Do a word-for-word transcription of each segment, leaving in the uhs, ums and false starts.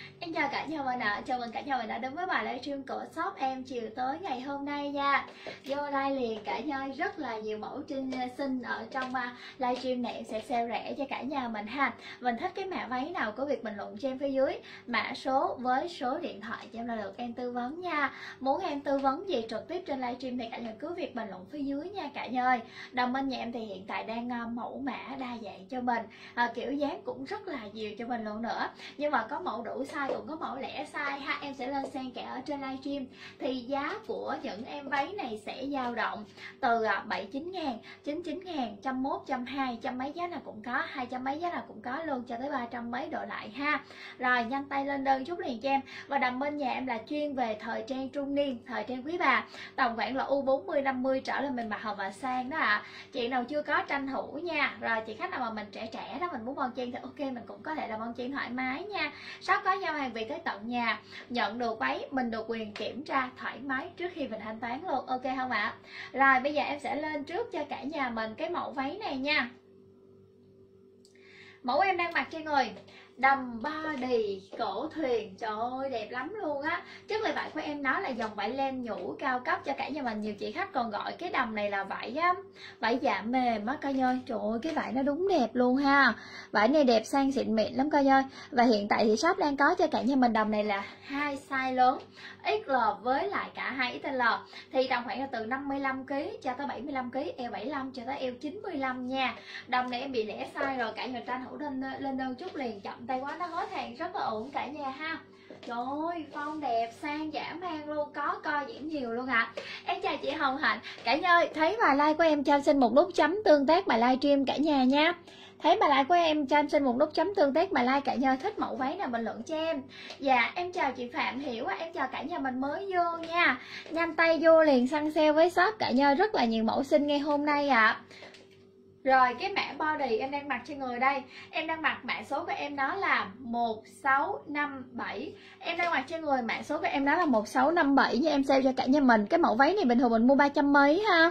Em chào cả nhà mình ạ, à. Chào mừng cả nhà mình đã đến với bài livestream của shop em chiều tối ngày hôm nay nha. Vô like liền cả nhà, rất là nhiều mẫu trinh xinh ở trong livestream này, em sẽ sale rẻ cho cả nhà mình ha. Mình thích cái mã váy nào có việc bình luận cho em phía dưới mã số với số điện thoại cho em là được em tư vấn nha. Muốn em tư vấn gì trực tiếp trên livestream thì cả nhà cứ việc bình luận phía dưới nha cả nhà ơi. Đồng minh nhà em thì hiện tại đang mẫu mã đa dạng cho mình, à, kiểu dáng cũng rất là nhiều cho mình luôn nữa, nhưng mà có mẫu đủ size cũng có mẫu lẻ size ha. Em sẽ lên xen kẽ ở trên livestream thì giá của những em váy này sẽ dao động từ bảy mươi chín ngàn, chín mươi chín ngàn, một trăm mốt, một trăm hai mươi, trăm mấy giá nào cũng có, hai trăm mấy giá nào cũng có luôn, cho tới ba trăm mấy độ lại ha. Rồi nhanh tay lên đơn chút liền cho em. Và đầm bên nhà em là chuyên về thời trang trung niên, thời trang quý bà, tầm khoảng là u bốn mươi, năm mươi trở lên mình mặc hợp và sang đó ạ. À. Chị nào chưa có tranh thủ nha. Rồi chị khách nào mà mình trẻ trẻ đó, mình muốn bon chen thì ok, mình cũng có thể là bon chen thoải mái nha. Shop có giao hàng về tới tận nhà, nhận được váy mình được quyền kiểm tra thoải mái trước khi mình thanh toán luôn, ok không ạ? Rồi bây giờ em sẽ lên trước cho cả nhà mình cái mẫu váy này nha. Mẫu em đang mặc cho người đầm body cổ thuyền, trời ơi đẹp lắm luôn á. Chất liệu vải của em nó là dòng vải len nhũ cao cấp cho cả nhà mình. Nhiều chị khách còn gọi cái đầm này là vải á, vải dạ mềm á coi ơi. Trời ơi cái vải nó đúng đẹp luôn ha. Vải này đẹp sang xịn mịn lắm coi ơi. Và hiện tại thì shop đang có cho cả nhà mình đầm này là hai size lớn, ích lờ với lại cả hai ích lờ. Thì tầm khoảng là từ năm mươi lăm ki lô gam cho tới bảy mươi lăm ki lô gam, eo bảy mươi lăm cho tới eo chín mươi lăm nha. Đầm này em bị lẻ size rồi, cả nhà tranh thủ lên lên đơn chút liền, chậm tay quá nó hết hàng rất là ổn cả nhà ha. Trời ơi form đẹp sang giả mang luôn, có co giãn nhiều luôn ạ. À. Em chào chị Hồng Hạnh. Cả nhà ơi, thấy bài like của em cho em xin một nút chấm tương tác bài livestream cả nhà nha. Thấy bài like của em cho em xin một nút chấm tương tác bài like cả nhà. Thích mẫu váy nào bình luận cho em. Dạ em chào chị Phạm Hiểu, em chào cả nhà mình mới vô nha. Nhanh tay vô liền săn sale với shop cả nhà, rất là nhiều mẫu xinh ngay hôm nay ạ. À. Rồi cái mã body em đang mặc cho người đây, em đang mặc mã số của em đó là một sáu năm bảy. Em đang mặc cho người mã số của em đó là một sáu năm bảy nha. Em sale cho cả nhà mình. Cái mẫu váy này bình thường mình mua ba trăm mấy ha.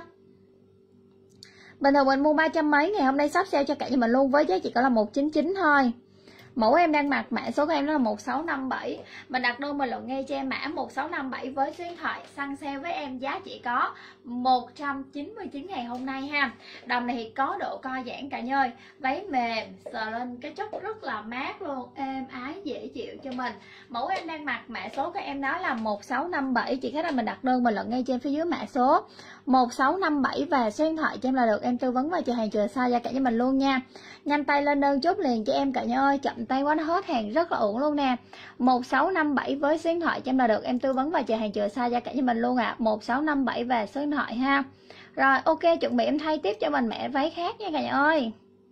Bình thường mình mua ba trăm mấy, ngày hôm nay shop sale cho cả nhà mình luôn với giá chỉ có là một chín chín thôi. Mẫu em đang mặc mã số của em đó là một sáu năm bảy. Mình đặt đơn bình luận ngay cho em mã một sáu năm bảy với số điện thoại, săn sale với em giá chỉ có một trăm chín mươi chín ngày hôm nay ha. Đầm này thì có độ co giãn cả nhà ơi. Váy mềm, sờ lên cái chất rất là mát luôn, êm ái dễ chịu cho mình. Mẫu em đang mặc mã số của em đó là một sáu năm bảy. Chị khách là mình đặt đơn bình luận ngay trên phía dưới mã số một sáu năm bảy và số điện thoại cho em là được em tư vấn và chờ hàng chờ xa cho cả nhà mình luôn nha. Nhanh tay lên đơn chốt liền cho em cả nhà ơi, chậm tay quá nó hết hàng rất là ổn luôn nè. một sáu năm bảy với số điện thoại cho em là được em tư vấn và chờ hàng chờ xa cho cả nhà mình luôn ạ. À. một sáu năm bảy và số điện thoại ha. Rồi ok, chuẩn bị em thay tiếp cho mình mẹ váy khác nha cả nhà ơi.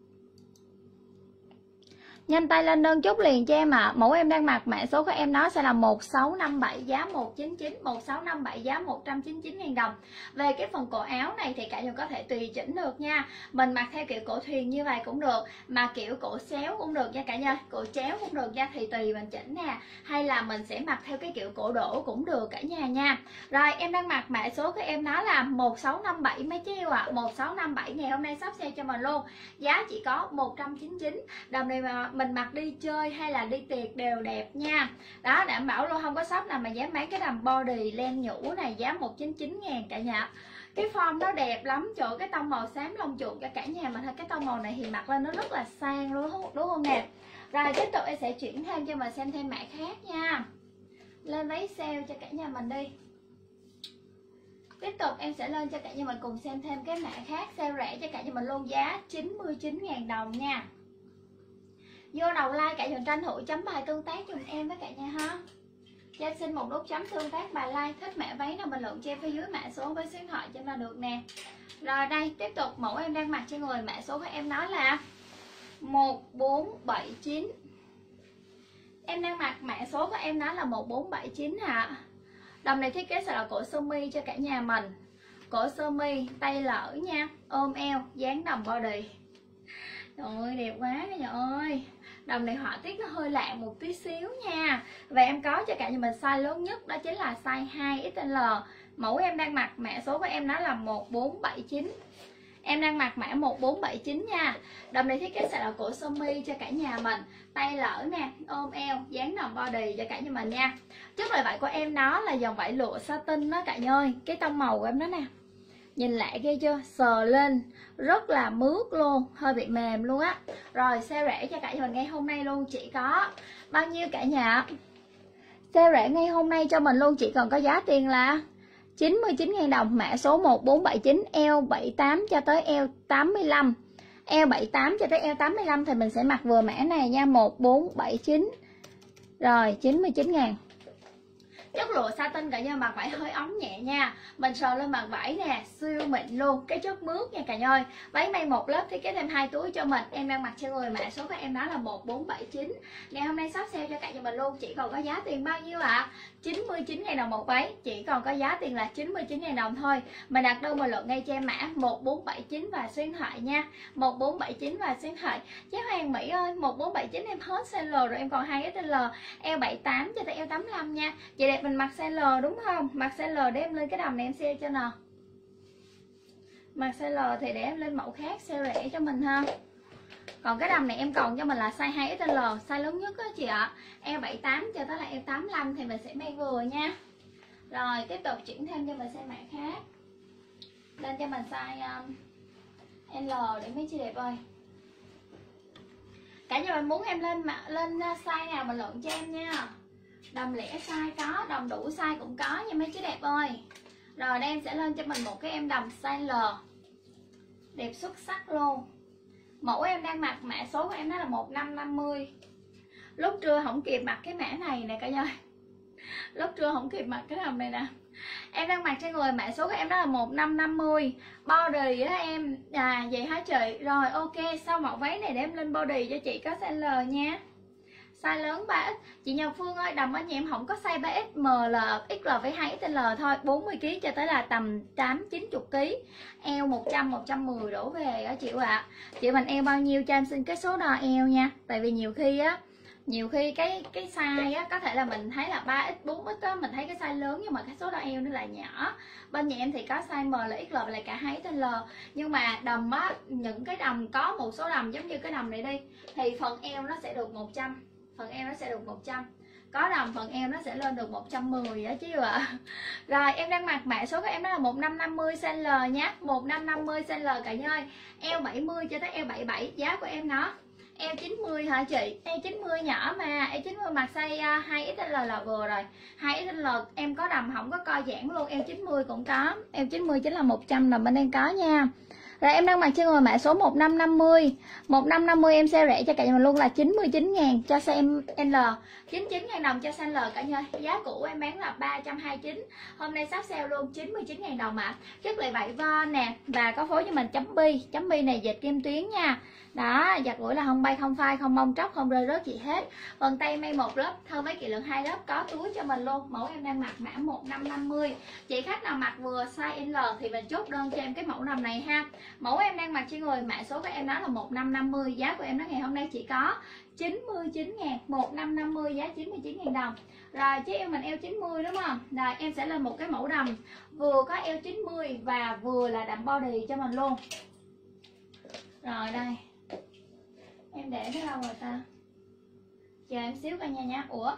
Nhanh tay lên đơn chốt liền cho em ạ. À. Mẫu em đang mặc mã số của em nó sẽ là một sáu năm bảy giá một chín chín, một sáu năm bảy giá một trăm chín mươi chín ngàn đồng. Về cái phần cổ áo này thì cả nhà có thể tùy chỉnh được nha. Mình mặc theo kiểu cổ thuyền như vậy cũng được, mà kiểu cổ xéo cũng được nha cả nhà, cổ chéo cũng được nha, thì tùy mình chỉnh nè. Hay là mình sẽ mặc theo cái kiểu cổ đổ cũng được cả nhà nha. Rồi em đang mặc mã số của em nó là một sáu năm bảy mấy chiêu ạ. À. một sáu năm bảy ngày hôm nay shop sale cho mình luôn. Giá chỉ có một trăm chín mươi chín. Đầm này mà mình mặc đi chơi hay là đi tiệc đều đẹp nha. Đó, đảm bảo luôn, không có shop nào mà dám bán cái đầm body len nhũ này giá một trăm chín mươi chín ngàn cả nhà. Cái form nó đẹp lắm, chỗ cái tông màu xám lông chuột cho cả nhà mình. Cái tông màu này thì mặc lên nó rất là sang luôn, đúng không nè. Rồi tiếp tục em sẽ chuyển thêm cho mình xem thêm mã khác nha. Lên váy sale cho cả nhà mình đi. Tiếp tục em sẽ lên cho cả nhà mình cùng xem thêm cái mã khác sale rẻ cho cả nhà mình luôn, giá chín mươi chín ngàn đồng nha. Vô đầu like cả nhà tranh thủ chấm bài tương tác giùm em với cả nhà ha. Cho em xin một nút chấm tương tác bài like, thích mã váy nào bình luận cho em phía dưới mã số với số điện thoại cho em là được nè. Rồi đây, tiếp tục mẫu em đang mặc cho người mã số của em nói là một bốn bảy chín. Em đang mặc mã số của em nói là một bốn bảy chín hả. Đầm này thiết kế sẽ là cổ sơ mi cho cả nhà mình. Cổ sơ mi, tay lỡ nha, ôm eo, dáng đầm body. Trời ơi đẹp quá cả nhà ơi. Đầm này họa tiết nó hơi lạ một tí xíu nha. Và em có cho cả nhà mình size lớn nhất, đó chính là size hai ích lờ. Mẫu em đang mặc mã số của em nó là một bốn bảy chín. Em đang mặc mã một bốn bảy chín nha. Đầm này thiết kế sẽ là cổ sơ mi cho cả nhà mình, tay lỡ nè, ôm eo, dáng đầm body cho cả nhà mình nha. Chất liệu vải của em nó là dòng vải lụa satin đó cả nhà ơi. Cái tông màu của em đó nè, nhìn lại ghê chưa, sờ lên rất là mướt luôn, hơi bị mềm luôn á. Rồi sale rẻ cho cả nhà mình ngay hôm nay luôn, chỉ có bao nhiêu cả nhà? Sale rẻ ngay hôm nay cho mình luôn chỉ còn có giá tiền là chín mươi chín nghìn đồng, mã số một bốn bảy chín, eo bảy tám cho tới eo tám mươi lăm. Eo bảy tám cho tới eo tám mươi lăm thì mình sẽ mặc vừa mã này nha, một bốn bảy chín. Rồi chín mươi chín ngàn. Chất lụa satin cả nhà, mặc vải hơi ống nhẹ nha. Mình sờ lên mặt vải nè, siêu mịn luôn, cái chất mướt nha cả nhà ơi. Váy may một lớp thiết kế thêm hai túi cho mình. Em đang mặc trên người, mã số của em đó là một bốn bảy chín. Ngày hôm nay shop sale cho cả nhà mình luôn, chỉ còn có giá tiền bao nhiêu ạ? À? chín mươi chín nghìn đồng một váy, chỉ còn có giá tiền là chín mươi chín nghìn đồng thôi. Mình đặt đơn bình luận ngay cho em mã một bốn bảy chín và số điện thoại nha. một bốn bảy chín và số điện thoại. Chế Hoàng Mỹ ơi, một bốn bảy chín em hết size L rồi, em còn hai ét lờ, eo bảy tám cho tới eo tám mươi lăm nha. Chị đẹp mình mặc size L đúng không? Mặc size L để em lên cái đầm này em share cho nè. Mặc size L thì để em lên mẫu khác size rẻ cho mình ha. Còn cái đầm này em còn cho mình là size hai ét lờ, size lớn nhất á chị ạ. Eo bảy tám cho tới là eo tám mươi lăm thì mình sẽ may vừa nha. Rồi tiếp tục chuyển thêm cho mình size mã khác. Lên cho mình size um, L để mấy chị đẹp ơi. Cả nhà mình muốn em lên lên size nào mình luận cho em nha. Đầm lẻ size có, đầm đủ size cũng có nha mấy chị đẹp ơi. Rồi đây em sẽ lên cho mình một cái em đầm size L, đẹp xuất sắc luôn. Mẫu em đang mặc, mã số của em đó là một năm năm mươi. Lúc trưa không kịp mặc cái mã này nè cả nhà. Lúc trưa không kịp mặc cái đầm này nè. Em đang mặc trên người, mã số của em đó là một năm năm mươi. Body á em, à vậy hả chị? Rồi ok, sau mẫu váy này để em lên body cho chị có size L nha. Size lớn ba ích. Chị Nhật Phương ơi, đầm ở nhà em không có size ba ích, M L, X L với hai ét lờ thôi, bốn mươi ki lô gam cho tới là tầm tám chín mươi ki lô gam. Eo một trăm một trăm mười đổ về á chị ạ. À. Chị mình eo bao nhiêu cho em xin cái số đo eo nha. Tại vì nhiều khi á, nhiều khi cái cái size á có thể là mình thấy là ba ích, bốn ích á, mình thấy cái size lớn nhưng mà cái số đo eo nó là nhỏ. Bên nhà em thì có size M L, X L và lại cả hai ét lờ. Nhưng mà đầm á, những cái đầm có một số đầm giống như cái đầm này đi thì phần eo nó sẽ được một trăm. Phần eo nó sẽ được một trăm. Có đầm phần eo nó sẽ lên được một trăm mười á chứ ạ. À. Rồi em đang mặc mã số của em đó là một năm năm mươi size L nhé. một năm năm mươi size L cả nhà ơi. Eo bảy mươi cho tới eo bảy mươi bảy, giá của em nó eo chín mươi hả chị? Eo chín mươi nhỏ mà, eo chín mươi mặc size hai ét lờ là vừa rồi. hai ét lờ em có đầm không có co giãn luôn, eo chín mươi cũng có. Eo chín mươi chính là một trăm là bên em có nha. Rồi em đang mặc trên người mã số một năm năm mươi. một năm năm mươi em sale rẻ cho cả nhà mình luôn là chín mươi chín ngàn cho size L, chín mươi chín ngàn đồng cho size L cả nhà. Giá cũ em bán là ba trăm hai mươi chín. Hôm nay sắp sale luôn chín mươi chín ngàn đồng ạ. Chất liệu vải von nè và có phối cho mình chấm bi. Chấm bi này dệt kim tuyến nha. Đó, giặt ủi là không bay không phai, không mong tróc, không rơi rớt gì hết. Phần tay may một lớp, thơ mấy kỳ lượng hai lớp, có túi cho mình luôn. Mẫu em đang mặc mã một năm năm mươi. Chị khách nào mặc vừa size L thì mình chốt đơn cho em cái mẫu đầm này ha. Mẫu em đang mặc trên người, mã số của em đó là một năm năm mươi. Giá của em đó ngày hôm nay chỉ có chín mươi chín ngàn. một năm năm mươi giá chín mươi chín ngàn đồng. Rồi chứ em mình eo chín mươi đúng không? Rồi em sẽ lên một cái mẫu đầm vừa có eo chín mươi và vừa là đậm body cho mình luôn. Rồi đây, em để nó đâu rồi ta? Chờ em xíu cả nhà nha. Ủa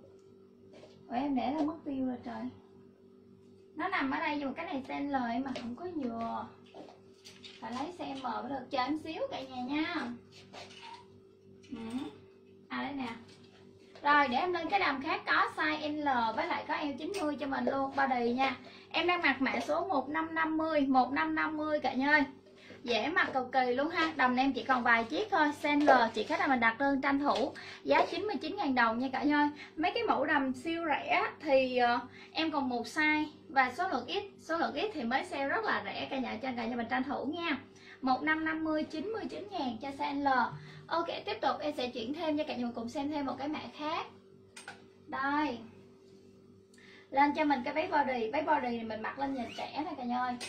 Ủa em để nó mất tiêu rồi trời. Nó nằm ở đây nhưng mà cái này size L em mà không có vừa. Phải lấy size M mới được. Chờ em xíu cả nhà nha. Ừ. À đây nè. Rồi để em lên cái đầm khác có size L với lại có eo chín mươi cho mình luôn, body nha. Em đang mặc mã số một năm năm mươi. một năm năm mươi cả nhà ơi. Dễ mặc cực kỳ luôn ha. Đầm này em chỉ còn vài chiếc thôi. Size L chị khách là mình đặt đơn tranh thủ. Giá chín mươi chín ngàn đồng nha cả nhà ơi. Mấy cái mẫu đầm siêu rẻ thì uh, em còn một size và số lượng ít. Số lượng ít thì mới sale rất là rẻ cả nhà, cho cả nhà mình tranh thủ nha. một năm năm mươi chín mươi chín ngàn cho size L. Ok, tiếp tục em sẽ chuyển thêm cho cả nhà mình cùng xem thêm một cái mã khác. Đây. Lên cho mình cái váy body. Váy body này mình mặc lên nhìn trẻ này cả nhà ơi.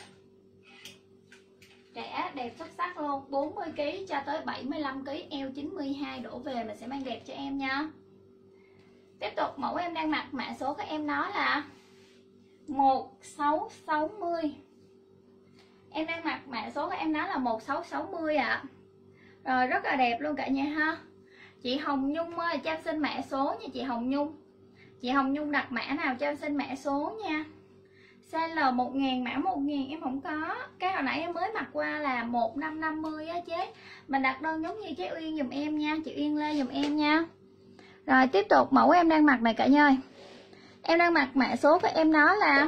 Trẻ đẹp xuất sắc luôn, bốn mươi ki lô gam cho tới bảy mươi lăm ki lô gam, eo chín mươi hai đổ về mình sẽ mang đẹp cho em nha. Tiếp tục mẫu em đang mặc, mã số của em nó là một sáu sáu mươi. Em đang mặc mã số của em nó là một sáu sáu mươi ạ. À. Rồi rất là đẹp luôn cả nhà ha. Chị Hồng Nhung ơi, cho em xin mã số nha chị Hồng Nhung. Chị Hồng Nhung đặt mã nào cho em xin mã số nha. Size L một nghìn, mã một nghìn em không có. Cái hồi nãy em mới mặc qua là một năm năm mươi á chế. Mình đặt đơn giống như chế Uyên dùm em nha. Chị Uyên lên dùm em nha. Rồi tiếp tục mẫu em đang mặc này cả nhà ơi. Em đang mặc mã số của em nó là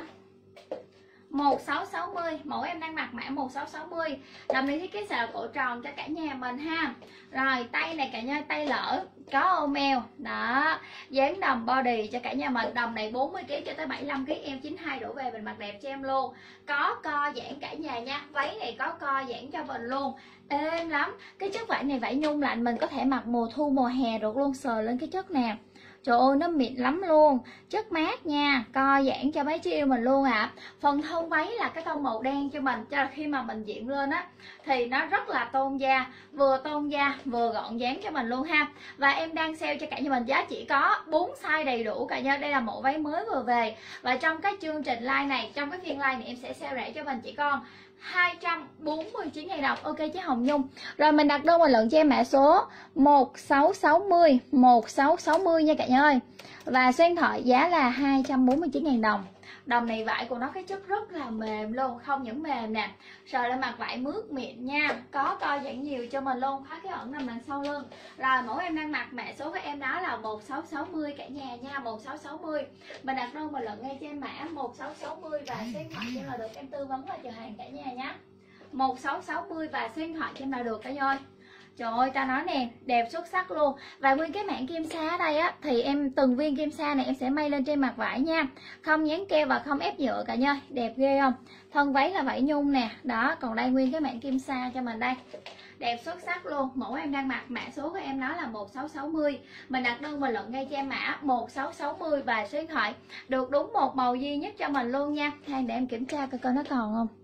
một sáu sáu mươi. Mẫu em đang mặc mã một sáu sáu mươi. Đầm này thiết kế xà cổ tròn cho cả nhà mình ha. Rồi tay này cả nhà, tay lỡ có ôm eo. Đó, dáng đầm body cho cả nhà mình. Đầm này bốn mươi ki lô gam cho tới bảy mươi lăm ki lô gam, em chín hai đổ về mình mặc đẹp cho em luôn. Có co giãn cả nhà nha. Váy này có co giãn cho mình luôn. Êm lắm. Cái chất vải này vải nhung lạnh, mình có thể mặc mùa thu mùa hè được luôn. Sờ lên cái chất nè. Trời ơi nó mịn lắm luôn. Chất mát nha. Co giãn cho mấy chị yêu mình luôn ạ. À. Phần thân váy là cái tông màu đen cho mình. Cho khi mà mình diện lên á thì nó rất là tôn da. Vừa tôn da vừa gọn dáng cho mình luôn ha. Và em đang sale cho cả nhà mình giá chỉ có bốn size đầy đủ cả nhà. Đây là mẫu váy mới vừa về. Và trong cái chương trình live này, trong cái phiên live này em sẽ sale rẻ cho mình chỉ con hai trăm bốn mươi chín nghìn đồng. Ok chứ Hồng Nhung. Rồi mình đặt đơn một lần cho em mã số một sáu sáu mươi, một sáu sáu mươi nha cả nhà ơi. Và số điện thoại giá là hai trăm bốn mươi chín nghìn đồng. Đầm này vải của nó cái chất rất là mềm luôn. Không những mềm nè, sờ lên mặt vải mướt mịn nha. Có co giãn nhiều cho mình luôn. Khá cái ẩn nằm đằng sau lưng. Rồi mẫu em đang mặc mã số của em đó là một sáu sáu mươi cả nhà nha. Một sáu sáu mươi. Mình đặt đơn một lần ngay cho em mã một sáu sáu mươi. Và số điện thoại cho là được em tư vấn và chờ hàng cả nhà nhé. Một sáu sáu mươi và số điện thoại cho em là được cả nhà ơi. Trời ơi ta nói nè, đẹp xuất sắc luôn. Và nguyên cái mảng kim sa ở đây á thì em từng viên kim sa này em sẽ may lên trên mặt vải nha. Không dán keo và không ép nhựa cả nhà. Đẹp ghê không? Thân váy là vải nhung nè. Đó, còn đây nguyên cái mảng kim sa cho mình đây. Đẹp xuất sắc luôn. Mẫu em đang mặc mã số của em nó là một sáu sáu mươi. Mình đặt đơn bình luận ngay cho em mã một sáu sáu mươi và số điện thoại. Được đúng một màu duy nhất cho mình luôn nha. Hay để em kiểm tra coi coi nó còn không.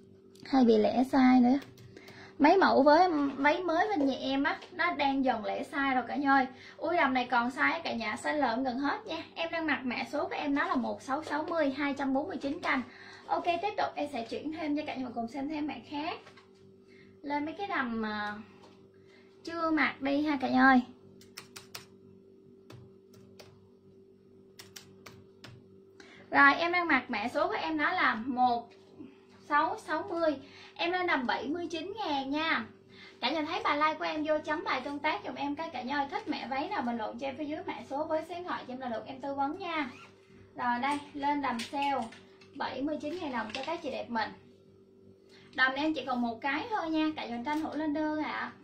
Hay bị lẻ size nữa. Mấy mẫu với váy mới bên nhà em á nó đang dần lẻ size rồi cả nhà ơi. Ui đầm này còn size cả nhà, size lợn gần hết nha. Em đang mặc mã số của em nó là một sáu sáu mươi, hai trăm bốn mươi chín canh. Ok tiếp tục em sẽ chuyển thêm cho cả nhà cùng xem thêm mã khác. Lên mấy cái đầm mà chưa mặc đi ha cả nhà ơi. Rồi em đang mặc mã số của em nó là một sáu sáu mươi. Em lên đầm bảy mươi chín ngàn nha. Cả nhà thấy bài like của em vô chấm bài tương tác giùm em cái cả nhà ơi. Thích mẹ váy nào bình luận cho em phía dưới mã số với số điện thoại cho em là được em tư vấn nha. Rồi đây lên đầm sale bảy mươi chín ngàn đồng cho các chị đẹp mình. Đầm em chỉ còn một cái thôi nha. Cả nhà tranh thủ lên đơn ạ. À.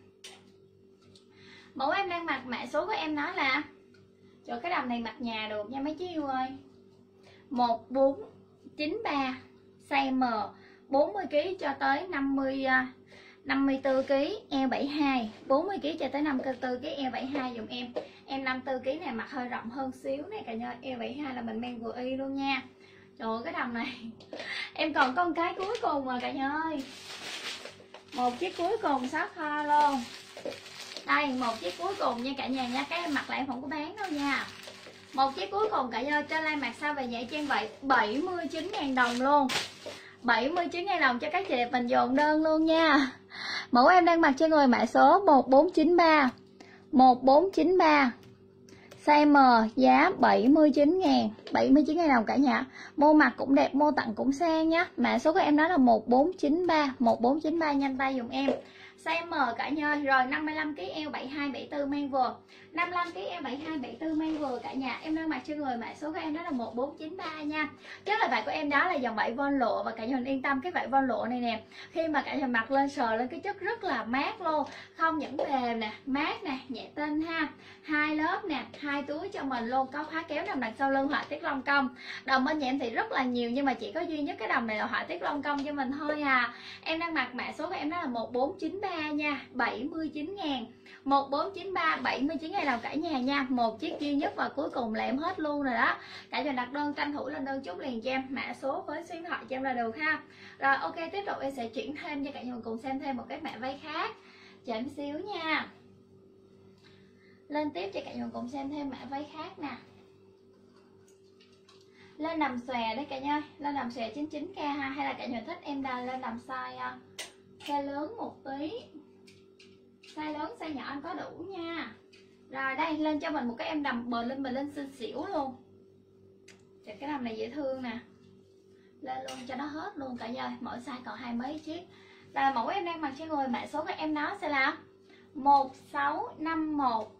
Mẫu em đang mặc mã số của em nó là cho cái đầm này mặc nhà được nha mấy chị yêu ơi. Một bốn chín ba size M, bốn mươi ki lô gam cho tới năm mươi năm mươi tư ki lô gam, eo bảy mươi hai, bốn mươi ki lô gam cho tới năm mươi tư ki lô gam, eo bảy mươi hai dùm em. Em năm mươi tư ki lô gam này mặc hơi rộng hơn xíu này cả nhà, eo bảy mươi hai là mình mang vừa y luôn nha. Trời ơi cái đầm này em còn con cái cuối cùng mà cả nhà ơi. Một chiếc cuối cùng sót kho luôn. Đây một chiếc cuối cùng nha cả nhà nha. Cái em mặc lại em không có bán đâu nha. Một chiếc cuối cùng cả nhà trên lai mặc sao về nhẹ trang vậy bảy mươi chín ngàn đồng luôn. bảy mươi chín ngàn đồng cho các chị đẹp mình dồn đơn luôn nha. Mẫu em đang mặc trên người mã số một bốn chín ba, một bốn chín ba size M, giá bảy mươi chín ngàn, bảy mươi chín ngàn đồng cả nhà. Mua mặc cũng đẹp, mua tặng cũng sang nhá. Mã số của em đó là một bốn chín ba, một bốn chín ba nhanh tay dùm em. Size M cả nhà. Rồi năm mươi lăm ki lô gam, eo bảy mươi hai, bảy mươi tư mang vừa. năm mươi lăm ki lô gam, eo bảy mươi hai, bảy mươi tư mang vừa cả nhà. Em đang mặc trên người mã số của em đó là một bốn chín ba nha. Chắc là vải của em đó là dòng vải von lụa. Và cả nhà mình yên tâm cái vải von lụa này nè, khi mà cả nhà mặc lên sờ lên cái chất rất là mát luôn. Không những mềm nè, mát nè, nhẹ tinh ha. Hai lớp nè, hai túi cho mình luôn. Có khóa kéo nằm đằng sau lưng, họa tiết lông công. Đầm bên nhà em thì rất là nhiều nhưng mà chỉ có duy nhất cái đầm này là họa tiết lông công cho mình thôi à. Em đang mặc mã số của em đó là một bốn chín ba nha, bảy mươi chín ngàn. một bốn chín ba, bảy mươi chín ngàn đồng cả nhà nha. Một chiếc duy nhất và cuối cùng là em hết luôn rồi đó. Cả nhà đặt đơn tranh thủ lên đơn chút liền cho em mã số với số điện thoại cho em là được ha. Rồi ok tiếp tục em sẽ chuyển thêm cho cả nhà cùng xem thêm một cái mã váy khác. Chờ em xíu nha. Lên tiếp cho cả nhà cùng xem thêm mã váy khác nè. Lên đầm xòe đấy cả nhà, lên đầm xòe chín mươi chín k ha, hay là cả nhà thích em đa lên đầm size size lớn một tí, size lớn size nhỏ anh có đủ nha. Rồi đây lên cho mình một cái em đầm bờ lên bờ lên xinh xỉu luôn. Trời, cái đầm này dễ thương nè, lên luôn cho nó hết luôn cả nhà, mỗi size còn hai mấy chiếc. Là mẫu em đang mặc trên người, mã số của em đó sẽ là một sáu năm một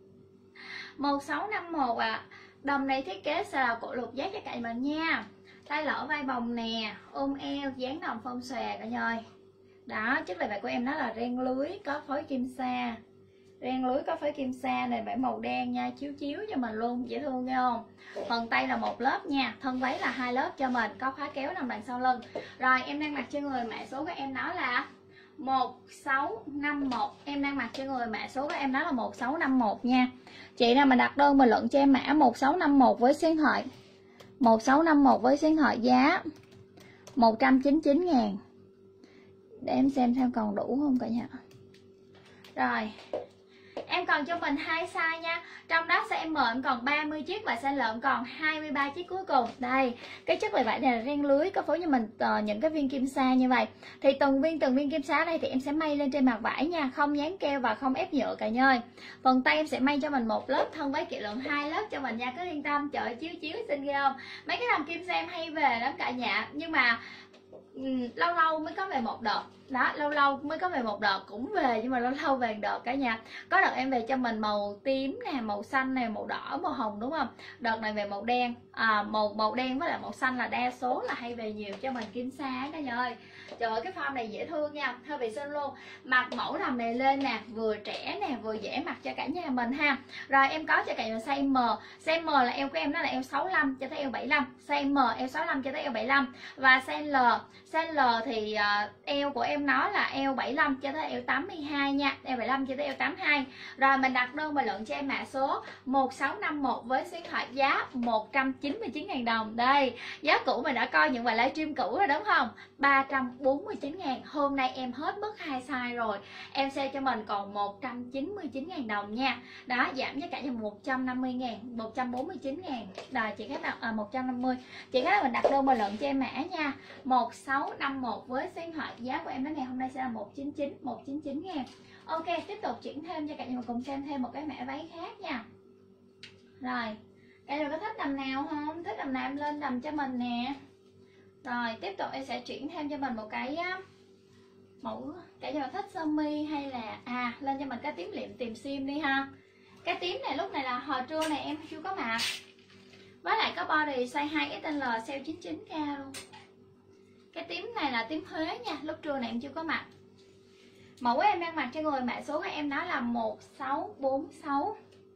một sáu năm một ạ. À. Đầm này thiết kế sẽ là cổ lục giác cho cả mình nha, tay lỡ vai bồng nè, ôm eo, dáng đầm phong xòe cả nhà ơi. Đó, chất liệu vải của em nó là ren lưới có phối kim sa, ren lưới có phối kim sa này, vải màu đen nha, chiếu chiếu cho mình luôn, dễ thương nghe không. Phần tay là một lớp nha, thân váy là hai lớp cho mình, có khóa kéo nằm đằng sau lưng. Rồi em đang mặc trên người, mã số của em nó là một sáu năm một, em đang mặc trên người, mã số của em đó là một sáu năm một nha. Chị nào mà đặt đơn bình luận cho em mã một sáu năm một với số điện thoại một sáu năm một với số điện thoại giá một trăm chín mươi chín ngàn. Để em xem xem còn đủ không cả nhà. Rồi em còn cho mình hai size nha, trong đó size M em còn ba mươi chiếc và size L em còn hai mươi ba chiếc cuối cùng. Đây, cái chất liệu vải này là ren lưới có phối cho mình uh, những cái viên kim sa như vậy. Thì từng viên từng viên kim sa đây thì em sẽ may lên trên mặt vải nha, không dán keo và không ép nhựa cả nhà ơi. Phần tay em sẽ may cho mình một lớp, thân váy kỵ lượng hai lớp cho mình nha, cứ yên tâm. Trời chiếu chiếu xinh ghê không. Mấy cái đầm kim sa em hay về lắm cả nhà, nhưng mà um, lâu lâu mới có về một đợt. Đó, lâu lâu mới có về một đợt cũng về, nhưng mà lâu lâu về đợt cả nhà. Có đợt em về cho mình màu tím nè, màu xanh nè, màu đỏ, màu hồng đúng không. Đợt này về màu đen, à, màu màu đen với lại màu xanh là đa số là hay về nhiều cho mình kim sa cả nhà ơi. Trời ơi cái form này dễ thương nha, hơi vệ sinh luôn. Mặc mẫu đầm này lên nè, vừa trẻ nè, vừa dễ mặc cho cả nhà mình ha. Rồi em có cho cả nhà size M. Size M là eo của em nó là eo sáu mươi lăm cho tới eo bảy mươi lăm. Size M eo sáu mươi lăm cho tới eo bảy mươi lăm. Và size L, size L thì uh, eo của em nó là eo bảy mươi lăm cho tới eo tám mươi hai nha, eo bảy mươi lăm cho tới eo tám mươi hai. Rồi mình đặt đơn bình luận cho em mã số một sáu năm một với số điện thoại giá một trăm chín mươi chín ngàn đồng. Đây, giá cũ mình đã coi những bài livestream cũ rồi đúng không? ba trăm bốn mươi chín ngàn. Hôm nay em hết mất hai size rồi, em sale cho mình còn một trăm chín mươi chín ngàn đồng nha. Đó, giảm cho cả nhà một trăm năm mươi ngàn, một trăm bốn mươi chín ngàn. Rồi chị khách nào à, một trăm năm mươi. Chị khách nào mình đặt đơn bình luận cho em mã nha một sáu năm một với số điện thoại giá của em đến ngày hôm nay sẽ là một chín chín, một chín chín ngàn. Ok, tiếp tục chuyển thêm cho cả nhà mình cùng xem thêm một cái mã váy khác nha. Rồi, đây là có thích đầm nào không? Thích đầm nào em lên đầm cho mình nè. Rồi, tiếp tục em sẽ chuyển thêm cho mình một cái mẫu, cả nhà mình thích sơ mi hay là à lên cho mình cái tím liệm tìm sim đi ha. Cái tím này lúc này là hồi trưa này em chưa có mặc. Với lại có body size hai ích en lờ sale chín mươi chín k luôn. Cái tím này là tím Huế nha, lúc trưa này em chưa có mặc. Mẫu của em đang mặc cho người, mã số của em đó là một sáu bốn sáu.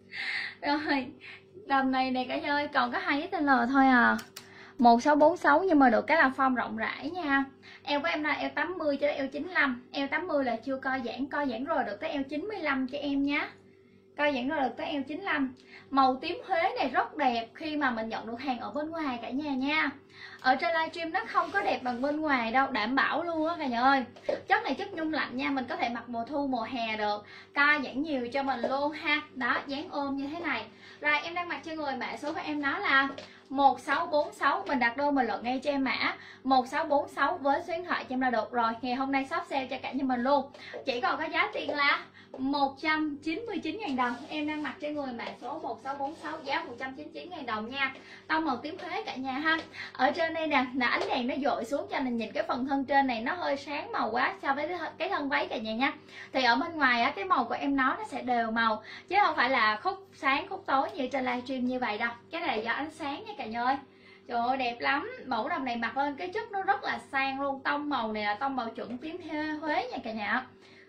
Rồi, đầm này này cả nhà ơi, còn có hai ích en lờ thôi à. một sáu bốn sáu nhưng mà được cái là form rộng rãi nha. Eo của em là eo tám mươi cho đến eo chín mươi lăm. Eo tám mươi là chưa co giãn, co giãn rồi được tới eo chín mươi lăm cho em nhé. Coi giãn rồi được tới eo chín mươi lăm. Màu tím Huế này rất đẹp khi mà mình nhận được hàng ở bên ngoài cả nhà nha. Ở trên livestream nó không có đẹp bằng bên ngoài đâu, đảm bảo luôn á cả nhà ơi. Chất này chất nhung lạnh nha, mình có thể mặc mùa thu mùa hè được. Co giãn nhiều cho mình luôn ha. Đó, dáng ôm như thế này. Rồi em đang mặc cho người, mã số của em nó là một sáu bốn sáu. Mình đặt đơn bình luận ngay cho em mã một sáu bốn sáu với số điện thoại cho em là được rồi. Ngày hôm nay shop sale cho cả nhà mình luôn. Chỉ còn có giá tiền là một trăm chín mươi chín ngàn đồng. Em đang mặc trên người mã số một sáu bốn sáu, giá một trăm chín mươi chín ngàn đồng nha. Tông màu tím Huế cả nhà ha. Ở trên đây nè, là ánh đèn nó dội xuống cho nên nhìn cái phần thân trên này nó hơi sáng màu quá so với cái thân váy cả nhà nha. Thì ở bên ngoài á, cái màu của em nó nó sẽ đều màu, chứ không phải là khúc sáng khúc tối như trên livestream như vậy đâu. Cái này là do ánh sáng nha cả nhà ơi. Trời ơi đẹp lắm. Mẫu đầm này mặc lên cái chất nó rất là sang luôn. Tông màu này là tông màu chuẩn tím Huế nha cả nhà.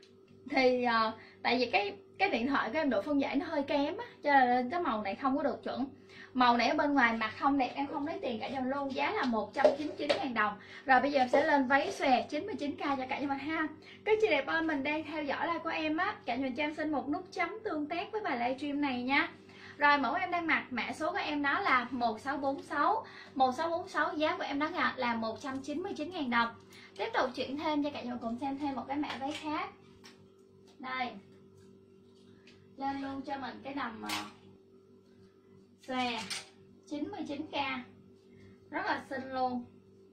Thì uh, tại vì cái cái điện thoại của em độ phân giải nó hơi kém á, cho nên cái màu này không có được chuẩn. Màu này ở bên ngoài mặc không đẹp em không lấy tiền cả nhà luôn, giá là một trăm chín mươi chín ngàn đồng. Rồi bây giờ em sẽ lên váy xòe chín mươi chín k cho cả nhà mình ha. Cái chị đẹp ơi, mình đang theo dõi live của em á, cả nhà mình cho em xin một nút chấm tương tác với bài livestream này nha. Rồi mẫu em đang mặc, mã số của em đó là một sáu bốn sáu. một sáu bốn sáu, giá của em đó là một trăm chín mươi chín ngàn đồng. Tiếp tục chuyển thêm cho cả nhà mình cùng xem thêm một cái mã váy khác. Đây, lên luôn cho mình cái đầm xòe chín mươi chín k. rất là xinh luôn.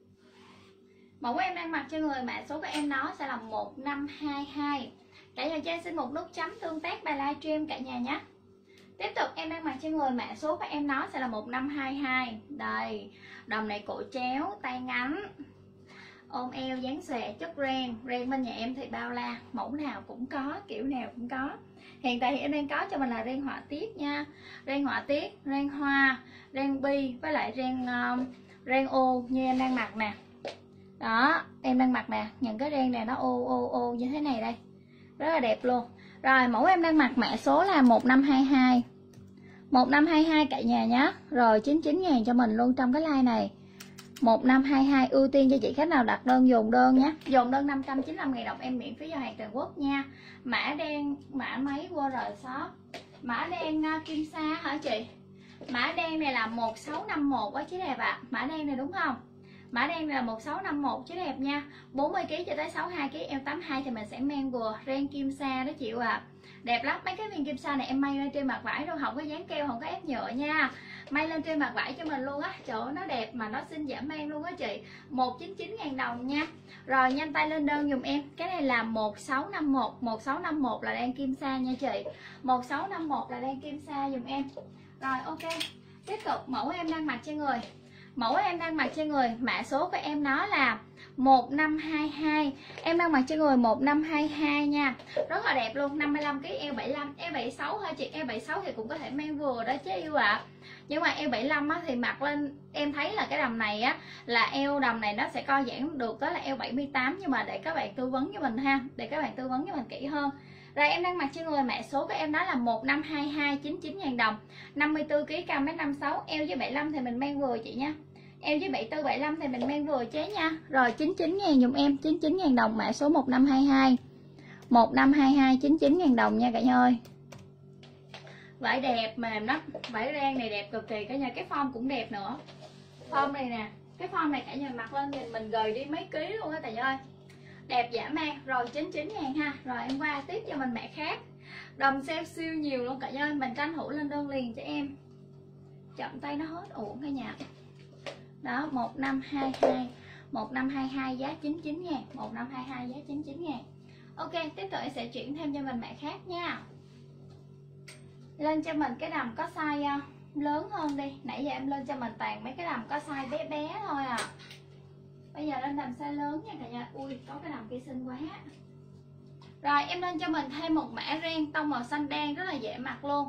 Mẫu em đang mặc cho người mã số của em nó sẽ là một năm hai hai. Cả nhà cho em xin một nút chấm tương tác bài livestream cả nhà nhé. Tiếp tục em đang mặc cho người mã số của em nó sẽ là một năm hai hai. Đây, đầm này cổ chéo, tay ngắn, ôm eo dáng xòe, chất ren. Ren bên nhà em thì bao la, mẫu nào cũng có, kiểu nào cũng có. Hiện tại thì em đang có cho mình là ren họa tiết nha. Ren họa tiết, ren hoa, ren bi với lại ren um, ren ô như em đang mặc nè. Đó, em đang mặc nè, những cái ren này nó ô ô ô như thế này đây. Rất là đẹp luôn. Rồi mẫu em đang mặc mã số là một năm hai hai. một năm hai hai cả nhà nhé. Rồi chín mươi chín ngàn cho mình luôn trong cái like này. một năm hai hai, ưu tiên cho chị khách nào đặt đơn dồn đơn nhé. Dồn đơn năm trăm chín mươi lăm ngàn đồng em miễn phí giao hàng toàn quốc nha. Mã đen, mã máy quê rờ shop. Mã đen uh, kim sa hả chị? Mã đen này là một sáu năm mốt á chứ đẹp ạ. À. Mã đen này đúng không? Mã đen này là một sáu năm mốt chứ đẹp nha. bốn mươi ki lô gam cho tới sáu mươi hai ki lô gam, eo tám mươi hai thì mình sẽ men vừa. Ren kim sa đó chịu ạ. À. Đẹp lắm, mấy cái viên kim sa này em may lên trên mặt vải luôn, không có dán keo, không có ép nhựa nha. May lên trên mặt vải cho mình luôn á, chỗ nó đẹp mà nó xinh dễ mang luôn á chị. một trăm chín mươi chín ngàn đồng nha. Rồi nhanh tay lên đơn dùm em. Cái này là một sáu năm mốt, một sáu năm mốt là đen kim sa nha chị. một sáu năm mốt là đen kim sa dùm em. Rồi ok. Tiếp tục mẫu em đang mặc cho người. Mẫu em đang mặc cho người, mã số của em nó là một năm hai hai. Em đang mặc cho người một năm hai hai nha. Rất là đẹp luôn, năm mươi lăm ki lô gam, eo bảy mươi lăm, eo bảy mươi sáu thôi chị. Eo bảy mươi sáu thì cũng có thể mang vừa đó chứ yêu ạ. À. Nhưng mà eo bảy mươi lăm á, thì mặc lên em thấy là cái đầm này á, là eo đầm này nó sẽ co giãn được, đó là eo bảy mươi tám. Nhưng mà để các bạn tư vấn cho mình ha, để các bạn tư vấn cho mình kỹ hơn. Rồi em đang mặc cho người, mã số của em đó là một năm hai hai, chín mươi chín ngàn đồng. năm mươi tư ki lô gam, cao mét năm mươi sáu, eo với bảy mươi lăm thì mình mang vừa chị nha. Eo với bảy mươi tư, bảy mươi lăm thì mình mang vừa chế nha. Rồi chín mươi chín ngàn dùm em, chín mươi chín ngàn đồng, mã số một năm hai hai. một năm hai hai, chín mươi chín ngàn đồng nha cả nhà ơi. Vải đẹp mềm lắm, vải ren này đẹp cực kỳ cả nhà, cái form cũng đẹp nữa. Form này nè, cái form này cả nhà mặc lên nhìn mình gầy đi mấy ký luôn á cả nhà ơi. Đẹp dã man. Rồi chín mươi chín ngàn ha. Rồi em qua tiếp cho mình mẹ khác. Đầm sale siêu nhiều luôn cả nhà ơi, mình tranh thủ lên đơn liền cho em. Chậm tay nó hết uổng cả nhà. Đó, một năm hai hai, một năm hai hai giá chín mươi chín ngàn, một năm hai hai giá chín mươi chín ngàn. Ok, tiếp tục em sẽ chuyển thêm cho mình mẹ khác nha. Lên cho mình cái đầm có size lớn hơn đi. Nãy giờ em lên cho mình toàn mấy cái đầm có size bé bé thôi à. Bây giờ lên đầm size lớn nha cả nhà. Ui, có cái đầm kia xinh quá. Rồi em lên cho mình thêm một mã ren tông màu xanh đen rất là dễ mặc luôn.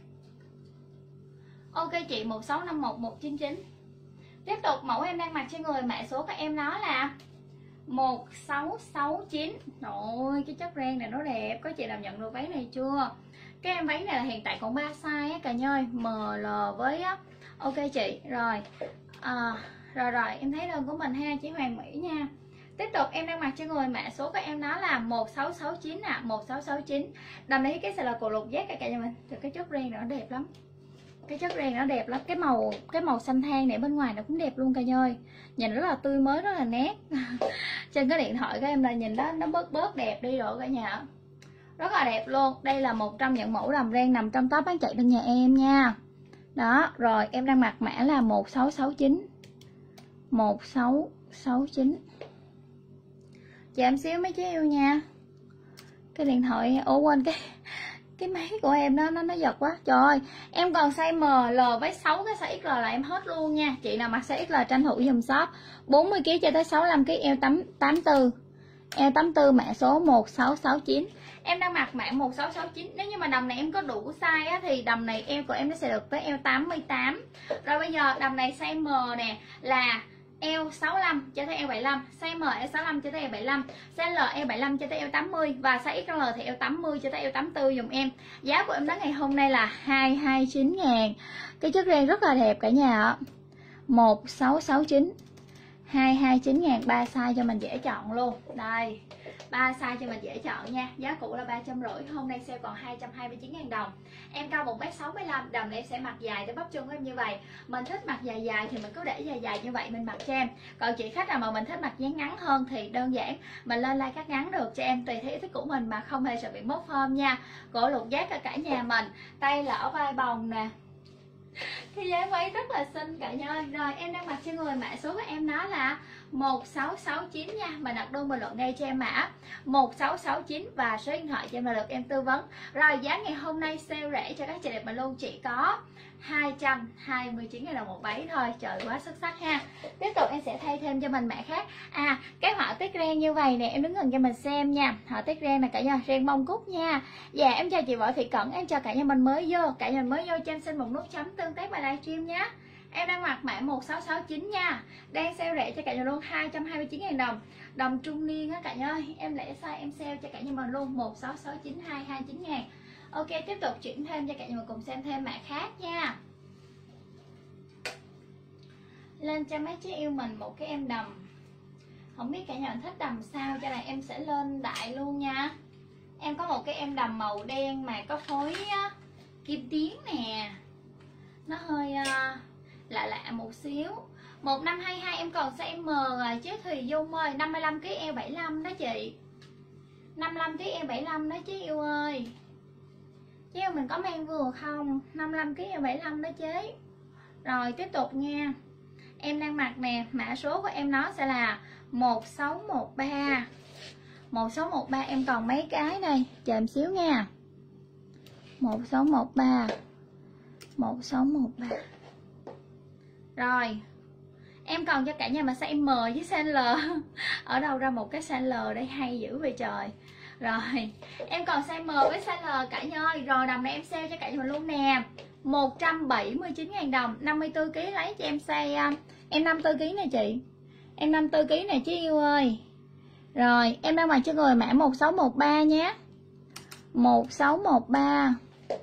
Ok chị, một sáu năm mốt, một chín chín. Tiếp tục mẫu em đang mặc cho người, mã số của em nó là một sáu sáu chín. Rồi cái chất ren này nó đẹp. Có chị nào nhận được váy này chưa? Cái em váy này là hiện tại còn ba size á cả nhà ơi, em lờ với á. Ok chị. Rồi à, Rồi rồi em thấy đơn của mình ha, chị Hoàng Mỹ nha. Tiếp tục em đang mặc cho người, mã số của em nó là một sáu sáu chín ạ. À, một sáu sáu chín. Đầm này cái sẽ là cổ lục giác cả nhà mình. Rồi cái chất ren này nó đẹp lắm. Cái chất ren nó đẹp lắm. Cái màu cái màu xanh than này bên ngoài nó cũng đẹp luôn cả nhà ơi. Nhìn rất là tươi mới, rất là nét. Trên cái điện thoại của em là nhìn đó nó bớt bớt đẹp đi rồi cả nhà. Rất là đẹp luôn. Đây là một trong những mẫu đầm ren nằm trong top bán chạy bên nhà em nha. Đó, rồi em đang mặc mã là một sáu sáu chín. một sáu sáu chín. Chờ em xíu mấy chứ yêu nha. Cái điện thoại, ủa quên cái cái máy của em đó, nó nó giật quá. Trời ơi, em còn size M, L với sáu cái size ích lờ là em hết luôn nha. Chị nào mặc size ích lờ tranh thủ dùm shop. bốn mươi ki lô gam cho tới sáu mươi lăm ki lô gam, eo tám mươi tư. Eo tám mươi tư, mã số một sáu sáu chín. Em đang mặc mã một sáu sáu chín. Nếu như mà đầm này em có đủ size á, thì đầm này eo của em nó sẽ được tới eo tám mươi tám. Rồi bây giờ đầm này size M nè là eo sáu mươi lăm cho tới eo bảy mươi lăm, size M eo sáu mươi lăm cho tới eo bảy mươi lăm, size L eo bảy mươi lăm cho tới eo tám mươi và size ích lờ thì eo tám mươi cho tới eo tám mươi tư dùm em. Giá của em đến ngày hôm nay là hai trăm hai mươi chín ngàn. Cái chất ren rất là đẹp cả nhà ạ. một sáu sáu chín. hai trăm hai mươi chín ngàn, ba size cho mình dễ chọn luôn. Đây, ba size cho mình dễ chọn nha. Giá cũ là ba trăm rưỡi, hôm nay sale còn hai trăm hai mươi chín ngàn đồng. Em cao một mét sáu mươi lăm, đầm này em sẽ mặc dài tới bắp chân của em như vậy. Mình thích mặc dài dài thì mình cứ để dài dài như vậy mình mặc cho em. Còn chị khách nào mà mình thích mặc dáng ngắn hơn thì đơn giản mình lên like cắt ngắn được cho em, tùy theo ý thích của mình mà không hề sợ bị mất form nha. Cổ lục giác ở cả nhà mình, tay lỡ vai bồng nè. Cái dáng váy rất là xinh cả nhà ơi. Rồi em đang mặc trên người, mã số của em nó là một sáu sáu chín nha. Mà đặt đơn bình luận ngay cho em mã một sáu sáu chín và số điện thoại cho em là được em tư vấn. Rồi giá ngày hôm nay sale rẻ cho các chị đẹp mà luôn chỉ có hai trăm hai mươi chín nghìn đồng một váy thôi. Trời quá xuất sắc ha. Tiếp tục em sẽ thay thêm cho mình mã khác. À cái họa tiết ren như vậy nè, em đứng gần cho mình xem nha. Họa tiết ren là cả nhà, ren mông cúc nha. Dạ em chào chị Võ Thị Cẩn, em chào cả nhà mình mới vô. Cả nhà mình mới vô cho em xin một nút chấm tương tác bài livestream nhé. Em đang mặc mã một sáu sáu chín nha. Đang sale rẻ cho cả nhà luôn hai trăm hai mươi chín nghìn đồng. Đồng trung niên á cả nhà ơi. Em lẻ size em sale cho cả nhà mình luôn một sáu sáu chín hai hai chín ngàn. Ok, tiếp tục chuyển thêm cho cả nhà mình cùng xem thêm mã khác nha. Lên cho mấy chị yêu mình một cái em đầm. Không biết cả nhà mình thích đầm sao, cho nên em sẽ lên đại luôn nha. Em có một cái em đầm màu đen mà có phối kim tuyến nè. Nó hơi uh, lạ lạ một xíu. Một năm hai hai em còn size M rồi chứ Thùy Dung ơi. Năm mươi lăm ki lô gam eo bảy mươi lăm đó chị. Năm mươi lăm ki lô gam eo bảy mươi lăm đó chứ yêu ơi. Chứ yêu mình có mang vừa không? Năm mươi lăm ki lô gam eo bảy mươi lăm đó chứ. Rồi tiếp tục nha. Em đang mặc nè, mã số của em nó sẽ là một sáu một ba. Một sáu một ba em còn mấy cái đây, chờ em xíu nha. Một sáu một ba. Một sáu một ba. Rồi em còn cho cả nhà mà size M với size L. Ở đâu ra một cái size L đây hay dữ vậy trời. Rồi em còn size M với size L cả nhà ơi. Rồi đầm này em sale cho cả nhà mình luôn nè, một trăm bảy mươi chín nghìn đồng. Năm mươi tư ki lô gam lấy cho em size. Em năm mươi tư ki lô gam nè chị. Em năm mươi tư ki lô gam nè chứ yêu ơi. Rồi em đang mặc cho người mã một sáu một ba nhé. Một sáu một ba.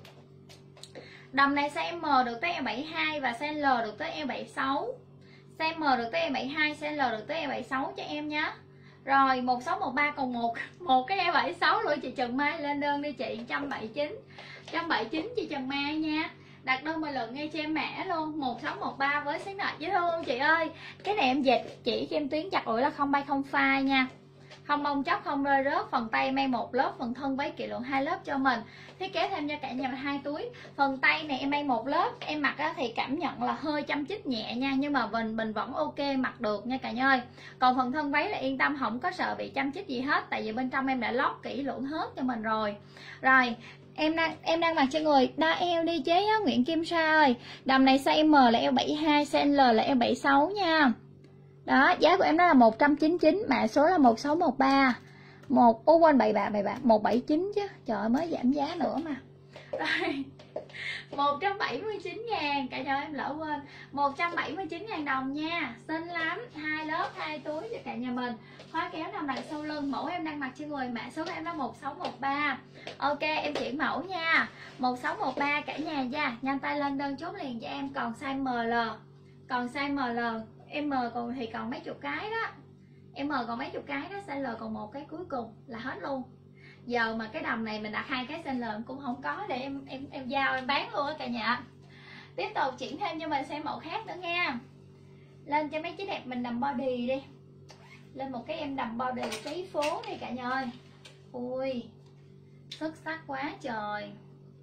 Đầm này size M được tới eo bảy mươi hai và size L được tới eo bảy mươi sáu. Size M được tới eo bảy mươi hai, size L được tới eo bảy mươi sáu cho em nhé. Rồi một sáu một ba còn một một cái eo bảy mươi sáu luôn chị Trần Mai, lên đơn đi chị. một trăm bảy mươi chín. một trăm bảy mươi chín chị Trần Mai nha. Đặt đơn bình luận ngay cho em mã luôn một sáu một ba với sáng nợ dễ thương luôn chị ơi. Cái này em dệt chỉ cho em tuyến chặt ủi là không bay không phai nha. Không bông chóc, không rơi rớt. Phần tay may một lớp, phần thân váy kỳ lượng hai lớp cho mình. Thiết kế thêm cho cả nhà mình hai túi. Phần tay này em may một lớp. Em mặc thì cảm nhận là hơi chăm chích nhẹ nha, nhưng mà mình mình vẫn ok, mặc được nha cả nhà ơi. Còn phần thân váy là yên tâm, không có sợ bị chăm chích gì hết, tại vì bên trong em đã lót kỹ lưỡng hết cho mình rồi. Rồi em đang em đang mặc cho người đa eo đi chế á, Nguyễn Kim Sa ơi. Đầm này size M là eo bảy mươi hai, size L là eo bảy mươi sáu nha. Đó, giá của em đó là một trăm chín mươi chín, mã số là một sáu một ba. Một ô quên bậy bạ bậy bạ, một bảy chín chứ. Trời ơi mới giảm giá nữa mà. Rồi. một trăm bảy mươi chín ngàn, cả nhà em lỡ quên. một trăm bảy mươi chín ngàn đồng nha. Xinh lắm, hai lớp hai túi cho cả nhà mình. Khóa kéo nằm đằng sau lưng. Mẫu em đang mặc trên người, mã số của em là một sáu một ba. Ok em chuyển mẫu nha. một sáu một ba cả nhà nha. Nhanh tay lên đơn chốt liền cho em. Còn size M L. Còn size M L. M còn thì còn mấy chục cái đó. M còn mấy chục cái đó. Size L còn một cái cuối cùng là hết luôn. Giờ mà cái đầm này mình đặt hai cái size L cũng không có để em em em giao em bán luôn á cả nhà. Tiếp tục chuyển thêm cho mình xem mẫu khác nữa nha. Lên cho mấy chiếc đẹp mình đầm body đi. Lên một cái em đầm body cháy phố đi cả nhà ơi. Ui xuất sắc quá trời.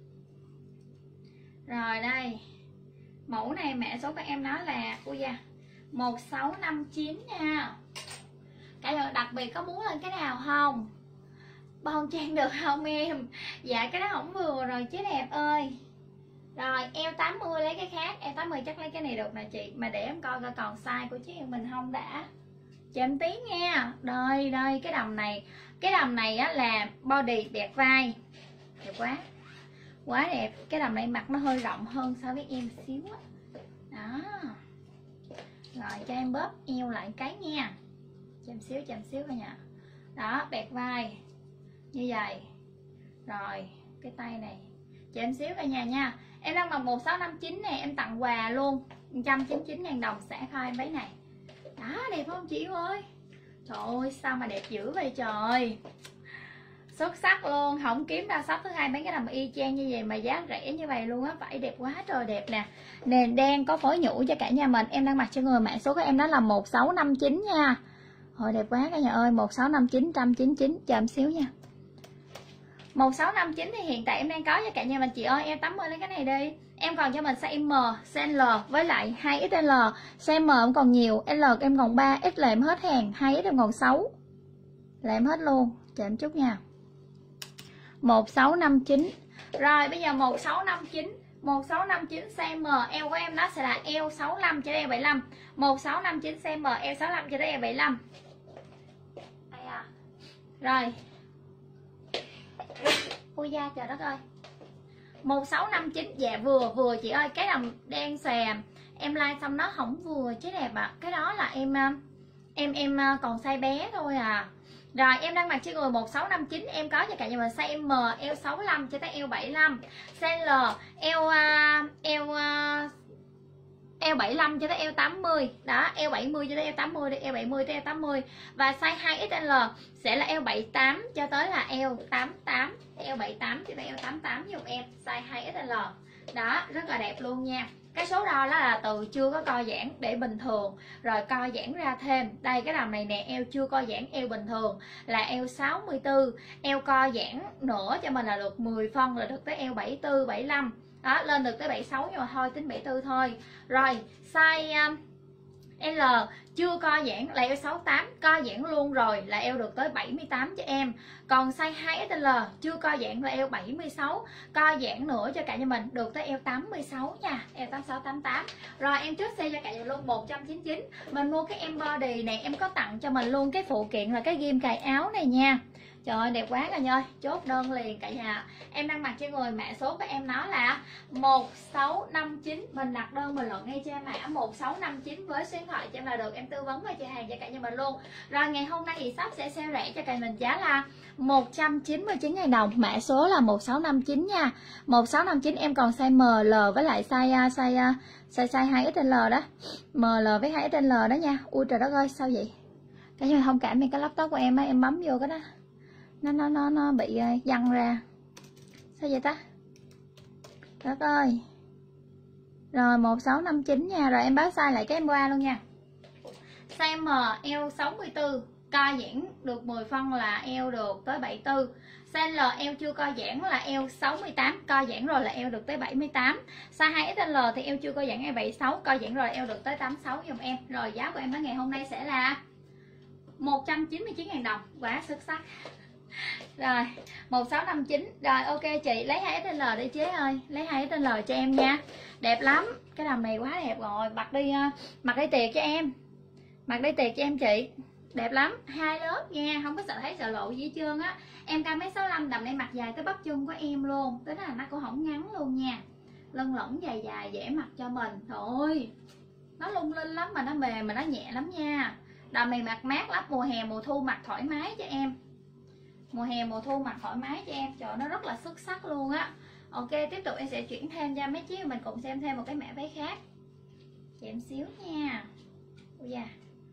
Rồi đây. Mẫu này mẹ số các em nói là ui da một sáu năm chín nha. Cả nhà đặc biệt có muốn lên cái nào không? Bon trang được không em? Dạ cái đó không vừa rồi chứ đẹp ơi. Rồi eo tám mươi lấy cái khác. Eo tám mươi chắc lấy cái này được nè chị. Mà để em coi coi còn size của chiếc em mình không đã. Cho em tí nha. Đây đây cái đầm này. Cái đầm này á là body đẹp vai. Đẹp quá. Quá đẹp. Cái đầm này mặc nó hơi rộng hơn so với em xíu á. Đó. Rồi cho em bóp eo lại cái nha. Cho em xíu cho em xíu thôi nha. Đó bẹt vai như vậy. Rồi cái tay này cho em xíu cả nhà nha. Em đang mặc một sáu năm chín nè. Em tặng quà luôn một trăm chín mươi chín ngàn đồng xả kho em váy này. Đó đẹp không chị ơi? Trời ơi sao mà đẹp dữ vậy trời. Xuất sắc luôn. Không kiếm ra shop thứ hai mấy cái đầm y chang như vậy mà giá rẻ như vậy luôn á. Vải đẹp quá trời đẹp nè. Nền đen có phối nhũ cho cả nhà mình. Em đang mặc cho người mã số của em đó là một sáu năm chín nha. Hồi đẹp quá cả nhà ơi. Một sáu năm chín, một trăm chín mươi chín. Chờ em xíu nha. một sáu năm chín thì hiện tại em đang có cho cả nhà mình. Chị ơi em tám mươi lấy cái này đi. Em còn cho mình size M, size L với lại hai ích L. Size M em còn nhiều, L em còn ba, X là em hết hàng, hai ích em còn sáu. Là em hết luôn. Chờ em chút nha. một sáu năm chín. Rồi bây giờ một sáu năm chín, một sáu năm chín size M, eo của em nó sẽ là eo sáu mươi lăm cho đến eo bảy mươi lăm. một sáu năm chín size M, eo sáu mươi lăm cho đến eo bảy mươi lăm. Đây à. Rồi. Ui da trời đất ơi. một sáu năm chín dạ vừa vừa chị ơi, cái đầm đen xòe em like xong nó không vừa chứ đẹp ạ. À. Cái đó là em em em còn size bé thôi à. Rồi em đang mặc trên người một sáu năm chín, em có cho cả nhà mình size M, eo sáu mươi lăm cho tới eo bảy mươi lăm, size L eo uh, eo uh, eo bảy mươi lăm cho tới eo tám mươi. Đó, eo bảy mươi cho tới eo tám mươi, eo bảy mươi tới eo tám mươi. Và size hai ích L sẽ là eo bảy mươi tám cho tới là eo tám mươi tám, eo bảy mươi tám cho tới eo tám mươi tám giùm em, size hai ích L. Đó, rất là đẹp luôn nha. Cái số đo đó là từ chưa có co giãn để bình thường rồi co giãn ra thêm. Đây cái đầm này nè, eo chưa co giãn, eo bình thường là eo sáu mươi tư, eo co giãn nữa cho mình là được mười phân là được tới eo bảy mươi tư, bảy mươi lăm. Đó, lên được tới bảy mươi sáu nhưng mà thôi tính bảy mươi tư thôi. Rồi, size um, L chưa co giãn là eo sáu mươi tám, co giãn luôn rồi là eo được tới bảy mươi tám cho em. Còn size hai ích L chưa co giãn là eo bảy mươi sáu, co giãn nữa cho cả nhà mình được tới eo tám mươi sáu nha, eo tám mươi sáu, tám mươi tám. Rồi em trước xe cho cả nhà luôn một trăm chín mươi chín. Mình mua cái em body này em có tặng cho mình luôn cái phụ kiện là cái ghim cài áo này nha. Trời ơi đẹp quá cả nhà ơi, chốt đơn liền cả nhà. Em đang mặc trên người, mã số của em nó là một sáu năm chín. Mình đặt đơn bình luận ngay trên mã một sáu năm chín với số điện thoại cho em là được, em tư vấn và chia hàng cho cả nhà mình luôn. Rồi ngày hôm nay thì sắp sẽ sale rẻ cho cả mình giá là một trăm chín mươi chín ngàn đồng. Mã số là một sáu năm chín nha. một sáu năm chín em còn size M, L với lại size size size, size hai ích L đó. M, L với hai ích L đó nha. Ui trời đất ơi, sao vậy? Cả nhà mình thông cảm vì cái laptop của em á, em bấm vô cái đó nó nó nó nó bị văng ra. Sao vậy ta? Đất ơi. Rồi một sáu năm chín nha. Rồi em báo size lại cái em qua luôn nha. Size M eo sáu mươi tư, co giãn được mười phân là eo được tới bảy mươi tư. Size L eo chưa co giãn là eo sáu mươi tám, co giãn rồi là eo được tới bảy mươi tám. Size hai ích L thì eo chưa co giãn eo bảy mươi sáu, co giãn rồi là eo được tới tám mươi sáu giùm em. Rồi giá của em tới ngày hôm nay sẽ là một trăm chín mươi chín ngàn đồng. Quá xuất sắc. Rồi một sáu năm chín. Rồi ok chị lấy hai ích L đi chế ơi, lấy hai ích L cho em nha. Đẹp lắm, cái đầm này quá đẹp rồi. Mặc đi mặc đi tiệc cho em, mặc đi tiệc cho em chị. Đẹp lắm, hai lớp nha, không có sợ thấy sợ lộ gì hết trơn á. Em cao mét sáu mươi lăm, đầm này mặc dài tới bắp chân của em luôn, tới đó là nó cũng không ngắn luôn nha. Lưng lỏng dài dài dễ mặc cho mình. Thôi nó lung linh lắm mà nó mềm mà nó nhẹ lắm nha. Đầm này mặc mát lắm, mùa hè mùa thu mặc thoải mái cho em. Mùa hè mùa thu mặc thoải mái cho em. Trời, nó rất là xuất sắc luôn á. Ok, tiếp tục em sẽ chuyển thêm cho mấy chiếc, mình cùng xem thêm một cái mã váy khác. Chị em xíu nha. Ôi da.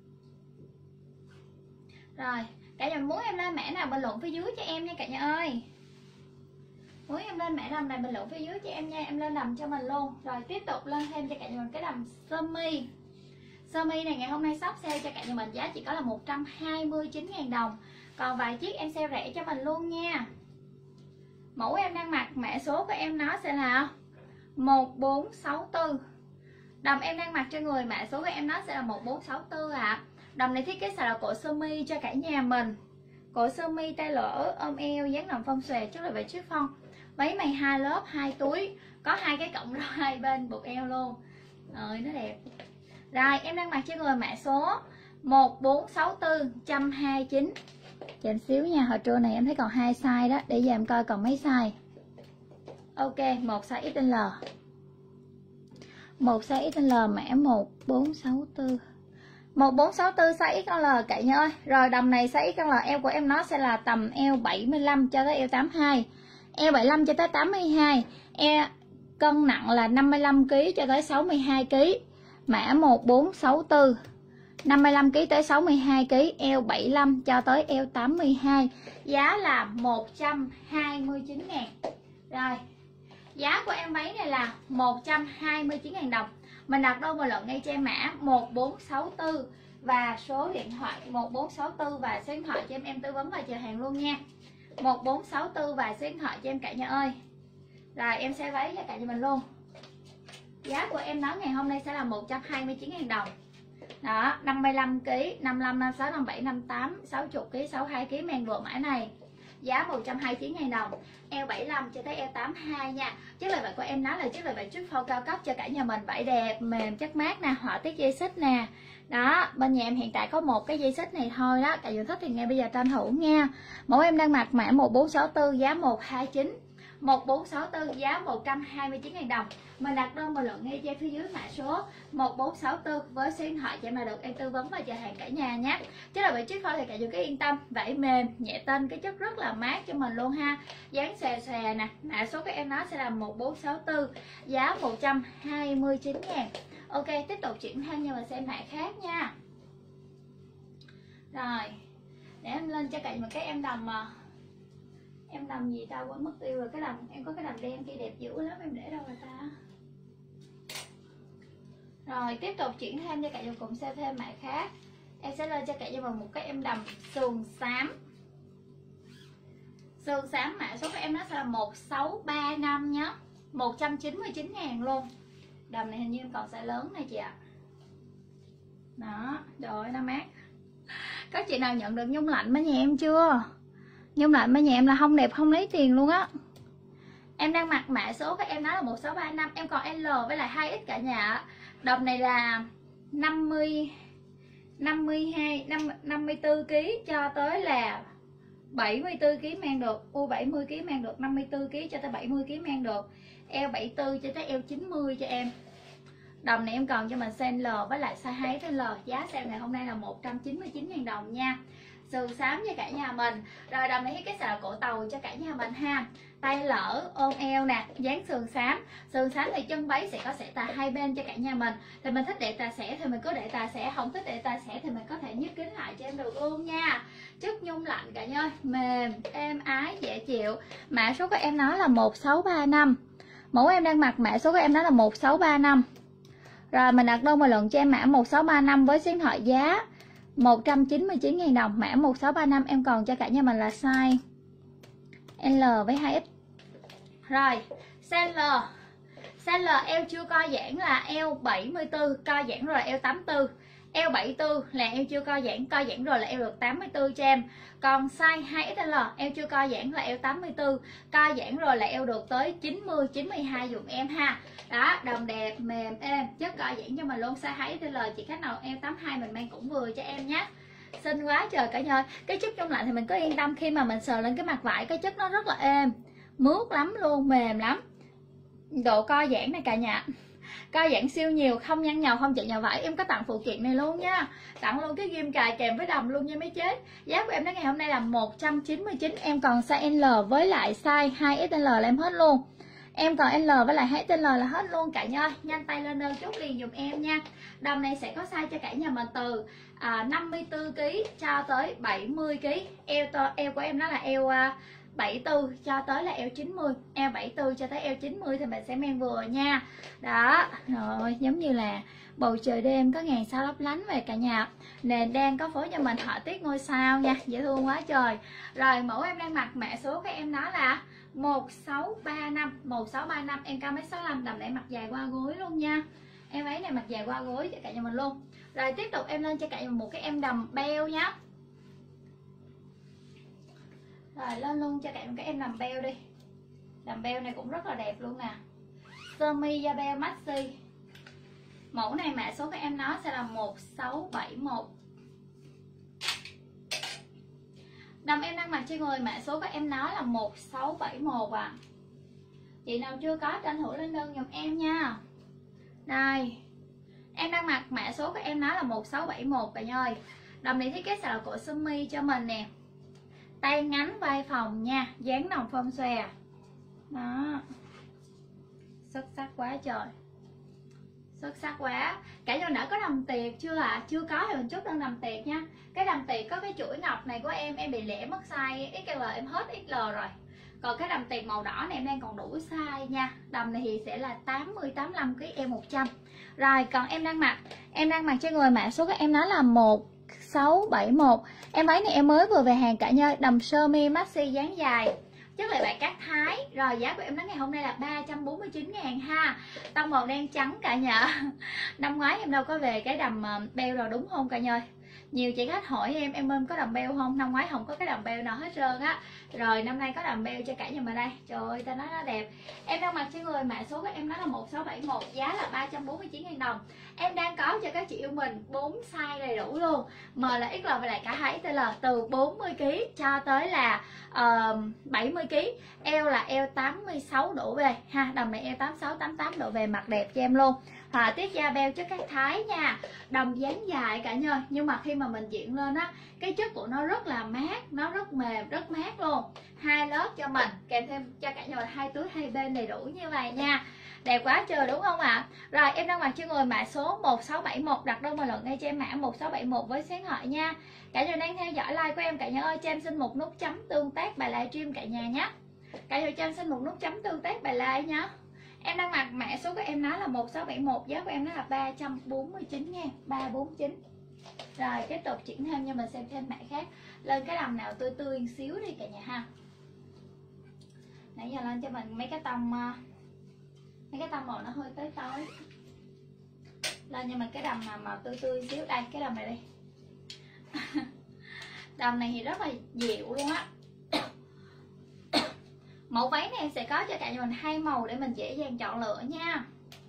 Rồi, cả nhà muốn em lên mã nào bình luận phía dưới cho em nha cả nhà ơi. Muốn em lên mã đầm này bình luận phía dưới cho em nha, em lên đầm cho mình luôn. Rồi tiếp tục lên thêm cho cả nhà mình cái đầm sơ mi. Sơ mi này ngày hôm nay shop sale cho cả nhà mình giá chỉ có là một trăm hai mươi chín ngàn đồng. Còn vài chiếc em sale rẻ cho mình luôn nha. Mẫu em đang mặc, mã số của em nó sẽ là một bốn sáu tư. Đầm em đang mặc trên người, mã số của em nó sẽ là một bốn sáu tư ạ. À. Đầm này thiết kế sẽ là cổ sơ mi cho cả nhà mình. Cổ sơ mi tay lỡ ôm eo, dáng nằm phong xòe trước là về chiếc phong. Váy mày hai lớp, hai túi, có hai cái cọng rau hai bên buộc eo luôn. Rồi nó đẹp. Rồi em đang mặc trên người, mã số một bốn sáu tư một trăm hai mươi chín. Chờ em xíu nha, hồi trưa này em thấy còn hai size đó, để giờ em coi còn mấy size. Ok, một size ích L. Một size ích L mã một bốn sáu tư. một bốn sáu tư size ích L cả nhà ơi. Rồi đầm này size ích L, eo của em nó sẽ là tầm eo bảy mươi lăm cho tới eo tám mươi hai. Eo bảy mươi lăm cho tới tám mươi hai. Eo cân nặng là năm mươi lăm ki lô gam cho tới sáu mươi hai ki lô gam. Mã một bốn sáu tư. năm mươi lăm ki lô gam tới sáu mươi hai ki lô gam, eo bảy mươi lăm cho tới eo tám mươi hai. Giá là một trăm hai mươi chín ngàn. Rồi, giá của em váy này là một trăm hai mươi chín ngàn đồng. Mình đặt đơn bình luận ngay trên mã một bốn sáu tư và số điện thoại một bốn sáu tư và số điện thoại cho em em tư vấn và chờ hàng luôn nha. một bốn sáu tư và số điện thoại cho em cả nhà ơi. Rồi em sẽ váy cho cả nhà mình luôn. Giá của em nói ngày hôm nay sẽ là một trăm hai mươi chín nghìn đồng. Đó, năm mươi lăm ki lô gam, năm mươi lăm, năm mươi sáu, năm mươi bảy, năm mươi tám, sáu mươi ki lô gam, sáu mươi hai ki lô gam men vừa mãi này. Giá một trăm hai mươi chín nghìn đồng. Eo bảy mươi lăm cho tới eo tám mươi hai nha. Chất liệu vải của em nói là chất liệu vải trip phô cao cấp cho cả nhà mình, vải đẹp, mềm, chất mát nè, họa tiết dây xích nè. Đó, bên nhà em hiện tại có một cái dây xích này thôi đó, cả nhà thích thì ngay bây giờ tranh thủ nha. Mẫu em đang mặc mã một bốn sáu tư, giá một hai chín. một bốn sáu tư giá một trăm hai mươi chín nghìn đồng. Mình đặt đơn bình luận ngay trên phía dưới mã số một bốn sáu tư với số điện thoại cho em là được em tư vấn và chờ hàng cả nhà nhé. Chứ là vị chiếc thôi thì cả nhà cứ yên tâm, vải mềm, nhẹ tên, cái chất rất là mát cho mình luôn ha. Dáng xòe xòe nè, mã số của em nó sẽ là một bốn sáu tư, giá một trăm hai mươi chín ngàn. Ok, tiếp tục chuyển sang nha, mình xem mã khác nha. Rồi, để em lên cho cả nhà một cái em đầm mà em đầm gì ta quên mất tiêu rồi. Cái đầm em có cái đầm đen kia đẹp dữ lắm, em để đâu rồi ta. Rồi tiếp tục chuyển thêm cho cả nhà cùng xem thêm mã khác. Em sẽ lên cho cả nhà một cái em đầm sườn xám. Sườn xám mã số của em nó sẽ là một sáu ba năm nhé, một trăm chín mươi chín ngàn luôn. Đầm này hình như em còn size lớn này chị ạ. Đó, rồi nó mát. Có chị nào nhận được nhung lạnh bên nhà em chưa? Nhưng lại bên nhà em là không đẹp không lấy tiền luôn á. Em đang mặc mã số các em nói là một sáu ba năm, em còn L với lại hai X cả nhà. Đầm này là năm mươi năm mươi hai năm mươi tư ki lô gam cho tới là bảy mươi tư ki lô gam mang được. U bảy mươi ki lô gam mang được, năm mươi tư ki lô gam cho tới bảy mươi ki lô gam mang được. Eo bảy mươi tư cho tới eo chín mươi cho em. Đầm này em còn cho mình size L với lại size hai X L. Giá sale ngày hôm nay là một trăm chín mươi chín nghìn đồng nha. Sườn xám cho cả nhà mình. Rồi đầm này cái xà cổ tàu cho cả nhà mình ha. Tay lỡ ôm eo nè, dáng sườn xám. Sườn xám thì chân váy sẽ có xẻ tà hai bên cho cả nhà mình. Thì mình thích để tà xẻ thì mình cứ để tà xẻ, không thích để tà xẻ thì mình có thể nhấc kính lại cho em được luôn nha. Chất nhung lạnh cả nhà ơi, mềm, êm ái, dễ chịu. Mã số của em nói là một sáu ba năm. Mẫu em đang mặc mã số của em nói là một sáu ba năm. Rồi mình đặt đơn bình luận cho em mã một sáu ba năm với số điện thoại giá một trăm chín mươi chín nghìn đồng. Mã một sáu ba năm em còn cho cả nhà mình là size L với hai X. Rồi, size L. Size L eo chưa co giãn là eo bảy mươi tư, co giãn rồi là eo tám mươi tư. Eo bảy mươi tư là eo chưa co giãn, co giãn rồi là eo được tám mươi tư cho em. Còn size hai X L eo chưa co giãn là eo tám mươi tư, co giãn rồi là eo được tới chín mươi, chín mươi hai dùm em ha. Đó, đầm đẹp, mềm, êm, chất co giãn cho mình luôn. Size hai X L chị khách nào eo tám mươi hai mình mang cũng vừa cho em nhé. Xinh quá trời cả nhà. Cái chất trong lạnh thì mình có yên tâm khi mà mình sờ lên cái mặt vải, cái chất nó rất là êm, mướt lắm luôn, mềm lắm. Độ co giãn này cả nhà, co giãn siêu nhiều, không nhăn nhào, không chạy nhào vải. Em có tặng phụ kiện này luôn nha, tặng luôn cái ghim cài kèm với đầm luôn nha mấy chế. Giá của em đến ngày hôm nay là một trăm chín mươi chín. Em còn size L với lại size hai X L là em hết luôn. Em còn L với lại hai X L là hết luôn cả nhà. Nhanh tay lên đơn chốt liền dùm em nha. Đầm này sẽ có size cho cả nhà mình từ à, năm mươi tư ki lô gam cho tới bảy mươi ki lô gam. Eo to, eo của em nó là eo à, bảy mươi tư cho tới là eo chín mươi. Eo bảy mươi tư cho tới eo chín mươi thì mình sẽ mang vừa nha. Đó, rồi giống như là bầu trời đêm có ngàn sao lấp lánh về cả nhà. Nền đen có phối cho mình họa tiết ngôi sao nha, dễ thương quá trời. Rồi mẫu em đang mặc mã số các em đó là một sáu ba năm. một sáu ba năm em cao mét sáu mươi lăm, đầm này mặc dài qua gối luôn nha. Em ấy này mặc dài qua gối cho cả nhà mình luôn. Rồi tiếp tục em lên cho cả nhà một cái em đầm beo nhá. Rồi lên luôn cho cả một cái em đầm beo đi. Đầm beo này cũng rất là đẹp luôn nè. Sơ mi da beo maxi. Mẫu này mã số các em nó sẽ là một sáu bảy một. Đầm em đang mặc trên người mã số các em nó là một sáu bảy một à. Chị nào chưa có tranh thủ lên đơn giùm em nha. Đây. Em đang mặc mã số các em nó là một sáu bảy một cả nhà ơi. Đầm này thiết kế sẽ là cổ sơ mi cho mình nè. Tay ngắn vai phòng nha, dáng nòng phong xòe. Đó. Xuất sắc quá trời. Xuất sắc quá. Cả nhà đã có đầm tiệc chưa ạ? À? Chưa có thì mình chốt đơn đầm tiệc nha. Cái đầm tiệc có cái chuỗi ngọc này của em, em bị lẻ mất size ích lờ, em hết ích lờ rồi. Còn cái đầm tiệc màu đỏ này em đang còn đủ size nha. Đầm này thì sẽ là tám mươi, tám mươi lăm ki lô gam, eo một trăm. Rồi còn em đang mặc, em đang mặc cho người mã số các em nói là một sáu bảy một. Em váy này em mới vừa về hàng cả nhà, đầm sơ mi maxi dáng dài, chất liệu vải cát Thái. Rồi giá của em đến ngày hôm nay là ba trăm bốn mươi chín ngàn ha. Tông màu đen trắng cả nhà. Năm ngoái em đâu có về cái đầm beo rồi đúng không cả nhà? Nhiều chị khách hỏi em, em ơi có đầm beo không? Năm ngoái không có cái đầm beo nào hết trơn á. Rồi năm nay có đầm beo cho cả nhà mình đây. Trời ơi ta nói nó đẹp. Em đang mặc cho người mã số của em nó là một sáu bảy một, giá là ba trăm bốn mươi chín ngàn đồng. Em đang có cho các chị yêu mình bốn size đầy đủ luôn. M là ích lờ và lại cả hai ích lờ, từ bốn mươi ki lô gam cho tới là uh, bảy mươi ki lô gam. Eo là eo tám mươi sáu độ về ha. Đầm này eo tám mươi sáu tám mươi tám độ về, mặc đẹp cho em luôn. Họa tiết da beo chất cát Thái nha. Đầm dáng dài cả nhà. Nhưng mà khi mà mình diện lên á, cái chất của nó rất là mát, nó rất mềm, rất mát luôn. Hai lớp cho mình, kèm thêm cho cả nhà hai túi hai bên đầy đủ như vậy nha. Đẹp quá trời đúng không ạ? À? Rồi em đang mặc cho người mã số một sáu bảy một, đặt đơn bình luận ngay cho em mã một sáu bảy một với số điện thoại nha. Cả nhà đang theo dõi live của em, cả nhà ơi cho em xin một nút chấm tương tác bài livestream cả nhà nhé. Cả nhà cho em xin một nút chấm tương tác bài live nhé. Em đang mặc mã số của em nó là một sáu bảy một, giá của em nó là ba trăm bốn mươi chín ngàn, ba trăm bốn mươi chín. Rồi tiếp tục chuyển thêm cho mình xem thêm mã khác. Lên cái đầm nào tươi tươi xíu đi cả nhà ha. Nãy giờ lên cho mình mấy cái tông mấy cái tông màu nó hơi tới tối. Lên cho mình cái đầm nào màu tươi tươi xíu. Đây cái đầm này đi. Đầm này thì rất là dịu luôn á. Mẫu váy này em sẽ có cho cả nhà mình hai màu để mình dễ dàng chọn lựa nha.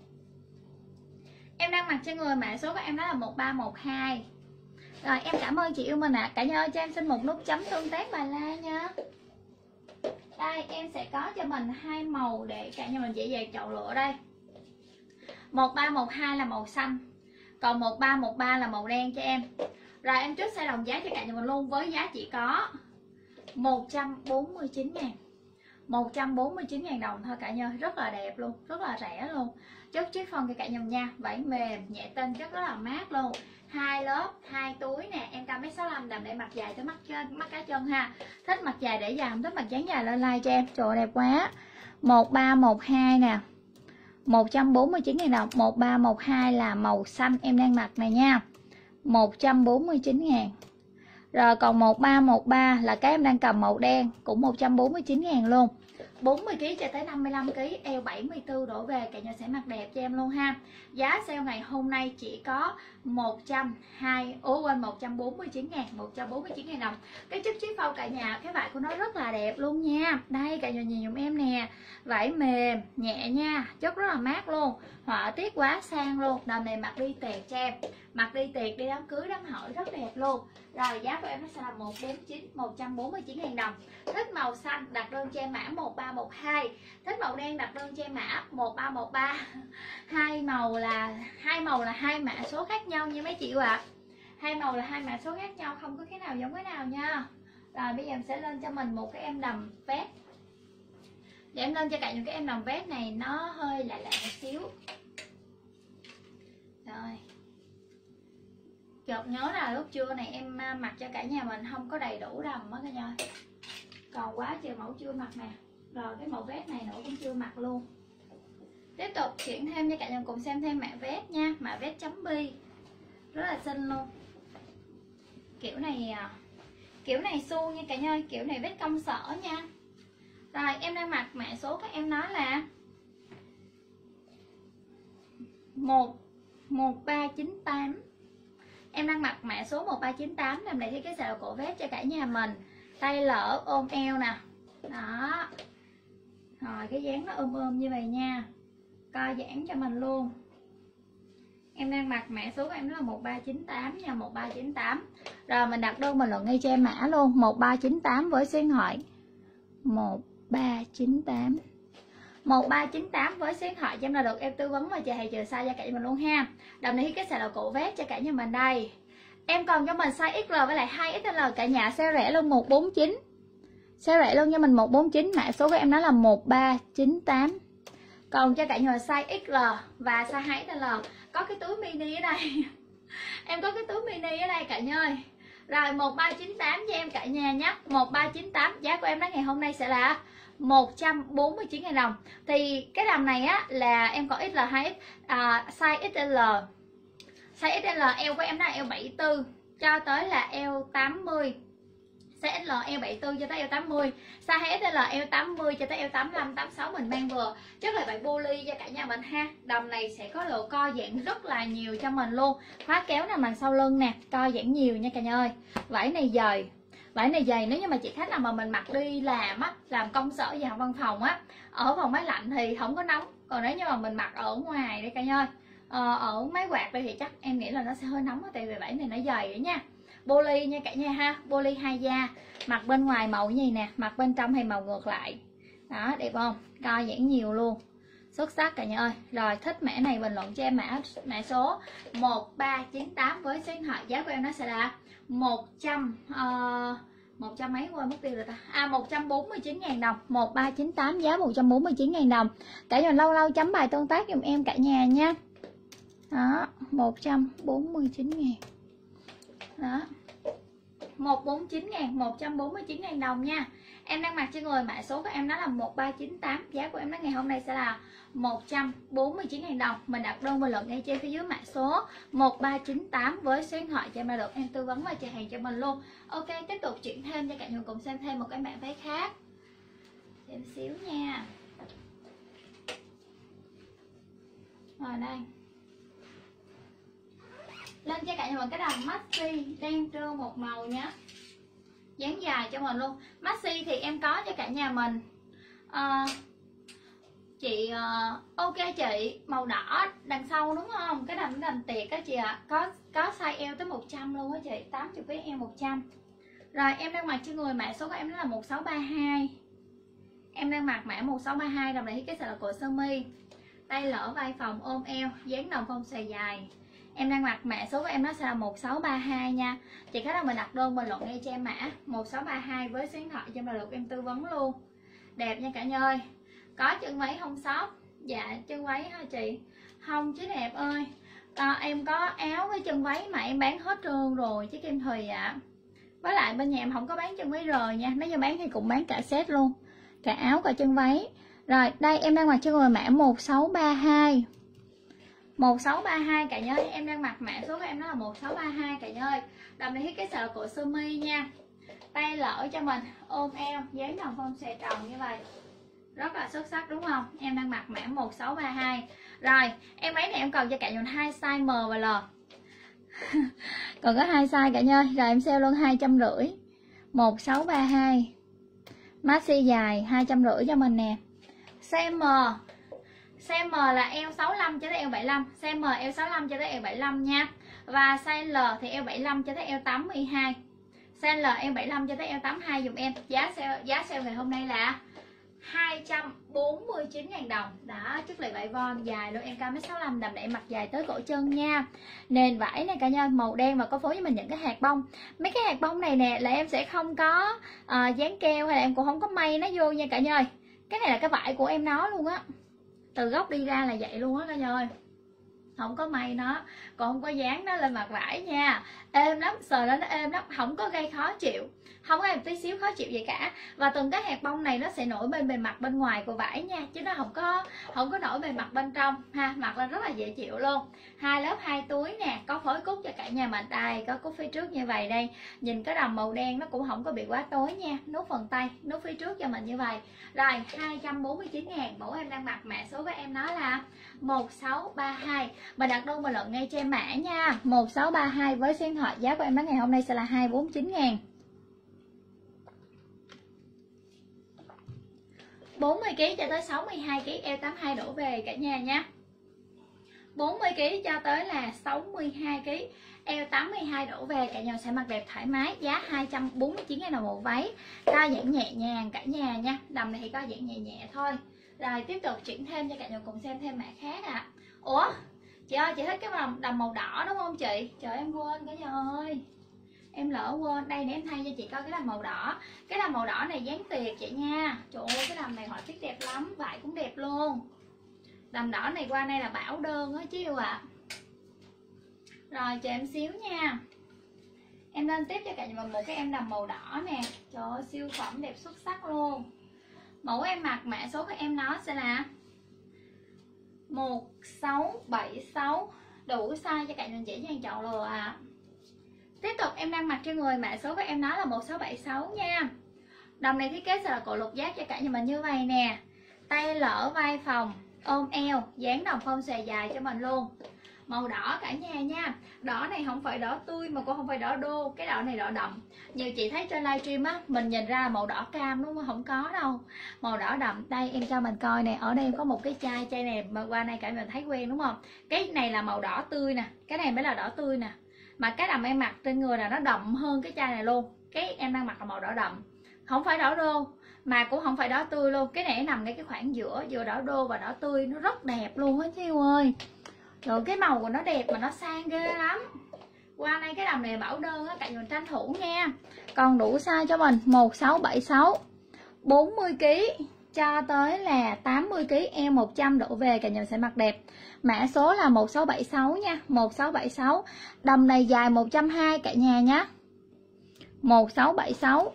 Em đang mặc cho người mã số của em đó là một ba một hai. Rồi em cảm ơn chị yêu mình ạ. À. Cả nhà ơi cho em xin một nút chấm tương tác bài like nha. Đây em sẽ có cho mình hai màu để cả nhà mình dễ dàng chọn lựa đây. một ba một hai là màu xanh, còn một ba một ba là màu đen cho em. Rồi em chốt sai đồng giá cho cả nhà mình luôn, với giá chỉ có một trăm bốn mươi chín ngàn, một trăm bốn mươi chín ngàn đồng thôi cả nhà. Rất là đẹp luôn, rất là rẻ luôn. Chốt chiếc phong cho cả nhà mình nha. Vải mềm nhẹ tinh, chất rất là mát luôn. Hai lớp, hai túi nè. Em cao mét sáu mươi lăm, đầm để mặc dài tới mắt mắt cá chân ha. Thích mặc dài để dài, không thích mặc dáng dài lên like cho em. Trời đẹp quá. một ba một hai nè, một trăm bốn mươi chín ngàn đồng. Một ba một hai là màu xanh em đang mặc này nha, một trăm bốn mươi chín ngàn. Rồi còn một ba một ba là cái em đang cầm màu đen, cũng một trăm bốn mươi chín ngàn luôn. bốn mươi ki lô gam cho tới năm mươi lăm ki lô gam, eo bảy mươi tư đổ về, cả nhà sẽ mặc đẹp cho em luôn ha. Giá sale ngày hôm nay chỉ có một trăm hai, ủa quên một trăm bốn mươi chín ngàn, một trăm bốn mươi chín ngàn đồng. Cái chất chiếc phao cả nhà, cái vải của nó rất là đẹp luôn nha. Đây cả nhà nhìn giùm em nè. Vải mềm, nhẹ nha, chất rất là mát luôn. Họa tiết quá sang luôn. Đầm này mặc đi tiệc cho em, mặc đi tiệc, đi đám cưới, đám hỏi rất đẹp luôn. Rồi giá của em nó sẽ là một đến chín, một trăm bốn mươi chín ngàn đồng. Thích màu xanh đặt đơn cho em mã một ba một hai, thích màu đen đặt đơn cho em mã một ba một ba. Hai màu là hai màu là hai mã số khác nhau nha mấy chị ạ. À. Hai màu là hai mã số khác nhau, không có cái nào giống cái nào nha. Rồi bây giờ em sẽ lên cho mình một cái em đầm vest. Để em lên cho cả những cái em đầm vest này nó hơi lạ lạ một xíu. Rồi. Chợt nhớ là lúc trưa này em mặc cho cả nhà mình không có đầy đủ đầm á cả nhà. Còn quá trời mẫu chưa mặc nè. Rồi cái màu vest này nữa cũng chưa mặc luôn. Tiếp tục chuyển thêm cho cả nhà cùng xem thêm mã vest nha. Mã vest chấm bi, rất là xinh luôn. Kiểu này kiểu này xu nha cả nhà, kiểu này vest công sở nha. Rồi em đang mặc mã số các em nói là một một ba chín tám. Em đang mặc mã số một ba chín tám. Làm này thì cái sợi cổ vest cho cả nhà mình. Tay lỡ ôm eo nè. Đó. Rồi cái dáng nó ôm ôm như vậy nha. Co giãn cho mình luôn. Em đang mặc mã số của em đó là một ba chín tám nha, một ba chín tám. Rồi mình đặt đơn bình luận ngay cho em mã luôn, một ba chín tám với số điện thoại một ba chín tám. một ba chín tám với số điện thoại cho em là được em tư vấn và chờ hay chờ size cho cả nhà mình luôn ha. Đầm này cái sợi là cổ vest cho cả nhà mình đây. Em còn cho mình size ích lờ với lại hai ích lờ cả nhà, sale rẻ luôn một bốn chín. Sale rẻ luôn cho mình một bốn chín, mã số của em đó là một ba chín tám. Còn cho cả nhà size ích lờ và size hai ích lờ có cái túi mini ở đây. Em có cái túi mini ở đây cả nhà ơi. Rồi một ba chín tám cho em cả nhà nhé. một ba chín tám, giá của em đó ngày hôm nay sẽ là một trăm bốn mươi chín ngàn đồng. Thì cái đầm này á là em có ích lờ hai ích, à, size ích lờ. Size ích lờ eo của em là eo bảy mươi tư. cho tới là eo tám mươi, size ét lờ eo bảy mươi tư cho tới eo tám mươi, size ét lờ eo tám mươi cho tới eo tám mươi lăm, tám mươi sáu mình mang vừa. Chất là vải poly cho cả nhà mình ha. Đầm này sẽ có độ co giãn rất là nhiều cho mình luôn. Khóa kéo nằm đằng sau lưng nè, co giãn nhiều nha cả nhà ơi. Vải này dày, vải này dày nếu như mà chị khách nào mà mình mặc đi làm á, làm công sở và văn phòng á, ở phòng máy lạnh thì không có nóng. Còn nếu như mà mình mặc ở ngoài đây cả nhà ơi, ờ, ở máy quạt đây thì chắc em nghĩ là nó sẽ hơi nóng á, tại vì vải này nó dày đấy nha. Poly nha cả nhà ha, poly hai da, mặc bên ngoài màu như nè, mặc bên trong thì màu ngược lại. Đó, đẹp không? Co giãn nhiều luôn. Xuất sắc cả nhà ơi. Rồi thích mã này bình luận cho em mã mã số một ba chín tám với số điện thoại. Giá của em nó sẽ là một trăm uh, một trăm mấy quên mất tiêu rồi ta. À một trăm bốn mươi chín ngàn đồng, một ba chín tám giá một trăm bốn mươi chín ngàn đồng. Cả nhà lâu lâu chấm bài tương tác giùm em cả nhà nha. Đó, một trăm bốn mươi chín ngàn. Đó, một trăm bốn mươi chín ngàn, một trăm bốn mươi chín ngàn đồng nha. Em đang mặc trên người mã số của em nó là một ba chín tám. Giá của em nó ngày hôm nay sẽ là một trăm bốn mươi chín ngàn đồng. Mình đặt đơn bình luận ngay trên phía dưới mã số một ba chín tám với số điện thoại cho em là được em tư vấn và chờ hàng cho mình luôn. Ok, tiếp tục chuyển thêm cho cả nhà cùng xem thêm một cái mã váy khác. Xem xíu nha. Rồi đây, lên cho cả nhà mình cái đầm maxi đen trơn một màu nhé, dáng dài cho mình luôn. Maxi thì em có cho cả nhà mình uh, chị uh, ok chị, màu đỏ đằng sau đúng không, cái đầm đầm tiệc á chị ạ. À. có có size eo tới một trăm luôn á chị, tám mươi với eo một trăm. Rồi em đang mặc trên người mã số của em nó là một sáu ba hai. Em đang mặc mã một sáu ba hai, đầm này cái sẽ là cổ sơ mi, tay lỡ vai phòng ôm eo, dáng đồng phong xòe dài. Em đang mặc mã số của em nó sẽ là một sáu ba hai nha. Chị khách nào mình đặt đơn bình luận ngay cho em mã một sáu ba hai với số điện thoại cho em là được em tư vấn luôn. Đẹp nha cả nhà ơi. Có chân váy không shop. Dạ chân váy hả chị? Không chứ đẹp ơi. À, em có áo với chân váy mà em bán hết trơn rồi chứ Kim Thùy ạ. À. Với lại bên nhà em không có bán chân váy rời nha. Nếu như bán thì cũng bán cả set luôn, cả áo cả chân váy. Rồi đây em đang mặc trên người mã một sáu ba hai, một sáu ba hai cả nhà ơi. Em đang mặc mã số của em nó là một sáu ba hai cả nhà ơi. Đầm này cái sợi cổ sơ mi nha, tay lỡ cho mình ôm eo, dáng đồng phong xòe tròn như vậy, rất là xuất sắc đúng không. Em đang mặc mã một sáu ba hai. Rồi em váy này em còn cho cả nhà hai size M và L. Còn có hai size cả nhà ơi. Rồi em sale luôn hai trăm rưỡi, một sáu ba hai, maxi dài hai trăm rưỡi cho mình nè. Size M, size M là eo sáu mươi lăm cho tới eo bảy mươi lăm, size M eo sáu mươi lăm cho tới eo bảy mươi lăm nha. Và size L thì eo bảy mươi lăm cho tới eo tám mươi hai. Size L eo bảy mươi lăm cho tới eo tám mươi hai dùm em. Giá sale giá sale ngày hôm nay là hai trăm bốn mươi chín ngàn đồng. Đó, chất liệu vải von dài luôn, em cao mét sáu mươi lăm, đầm để mặc dài tới cổ chân nha. Nền vải này cả nhà màu đen và có phối với mình những cái hạt bông. Mấy cái hạt bông này nè là em sẽ không có uh, dán keo hay là em cũng không có may nó vô nha cả nhà ơi. Cái này là cái vải của em nó luôn á, từ gốc đi ra là vậy luôn á cả nhà ơi, không có may nó, còn không có dán nó lên mặt vải nha. Êm lắm, sờ lên nó êm lắm, không có gây khó chịu, không có một tí xíu khó chịu gì cả. Và từng cái hạt bông này nó sẽ nổi bên bề mặt bên ngoài của vải nha, chứ nó không có không có nổi bề mặt bên trong ha. Mặc lên rất là dễ chịu luôn. Hai lớp hai túi nè, có phối cúc cho cả nhà mình. Đây có cúc phía trước như vậy đây, nhìn cái đầm màu đen nó cũng không có bị quá tối nha. Nút phần tay, nút phía trước cho mình như vậy. Rồi hai trăm bốn mươi chín ngàn. Mẫu em đang mặc mã số của em nó là một sáu ba hai. Mình đặt đơn bình luận ngay cho em mã nha, một sáu ba hai với số điện thoại. Giá của em nó ngày hôm nay sẽ là hai trăm bốn mươi chín ngàn. bốn mươi ki lô gam cho tới sáu mươi hai ki lô gam, eo tám mươi hai đổ về cả nhà nha. bốn mươi ki lô gam cho tới là sáu mươi hai ki lô gam, eo tám mươi hai đổ về, cả nhà sẽ mặc đẹp thoải mái. Giá hai trăm bốn mươi chín ngàn đồng một váy, co giãn nhẹ nhàng cả nhà nha. Đầm này thì co giãn nhẹ nhẹ thôi. Rồi tiếp tục chuyển thêm cho cả nhà cùng xem thêm mã khác ạ. À. Ủa chị ơi, chị thích cái đầm, đầm màu đỏ đúng không chị? Trời em quên cả nhà ơi, em lỡ quên. Đây để em thay cho chị coi cái đầm màu đỏ. Cái đầm màu đỏ này dáng tiệc chị nha. Trời ơi cái đầm này họa tiết đẹp lắm, vải cũng đẹp luôn. Đầm đỏ này qua đây là bảo đơn á chứ ạ. À. Rồi chờ em xíu nha. Em lên tiếp cho cả nhà mình một cái em đầm màu đỏ nè. Trời ơi siêu phẩm đẹp xuất sắc luôn. Mẫu em mặc mã số của em nó sẽ là một sáu bảy sáu, đủ size cho cả nhà dễ dàng chọn lựa ạ. À. Tiếp tục em đang mặc trên người, mã số của em nó là một sáu bảy sáu nha. Đầm này thiết kế sẽ là cổ lục giác cho cả nhà mình như vậy nè, tay lỡ vai phòng, ôm eo, dáng đồng phong xòe dài cho mình luôn. Màu đỏ cả nhà nha. Đỏ này không phải đỏ tươi mà cũng không phải đỏ đô, cái đỏ này đỏ đậm. Nhiều chị thấy trên livestream á, mình nhìn ra màu đỏ cam đúng không? Không có đâu. Màu đỏ đậm. Đây em cho mình coi nè, ở đây em có một cái chai, chai này mà qua này cả mình thấy quen đúng không? Cái này là màu đỏ tươi nè, cái này mới là đỏ tươi nè. Mà cái đầm em mặc trên người là nó đậm hơn cái chai này luôn. Cái em đang mặc là màu đỏ đậm, không phải đỏ đô mà cũng không phải đỏ tươi luôn. Cái này nằm ngay cái khoảng giữa, vừa đỏ đô và đỏ tươi, nó rất đẹp luôn á Chiêu ơi. Rồi cái màu của nó đẹp mà nó sang ghê lắm. Qua đây cái đầm này bảo đơn á, cả nhà mình tranh thủ nha. Còn đủ size cho mình một sáu bảy sáu, bốn mươi ki lô gam cho tới là tám mươi ki lô gam, eo một trăm độ về cả nhà mình sẽ mặc đẹp. Mã số là một sáu bảy sáu nha, một sáu bảy sáu. Đầm này dài một trăm hai mươi cả nhà nhé. một sáu bảy sáu.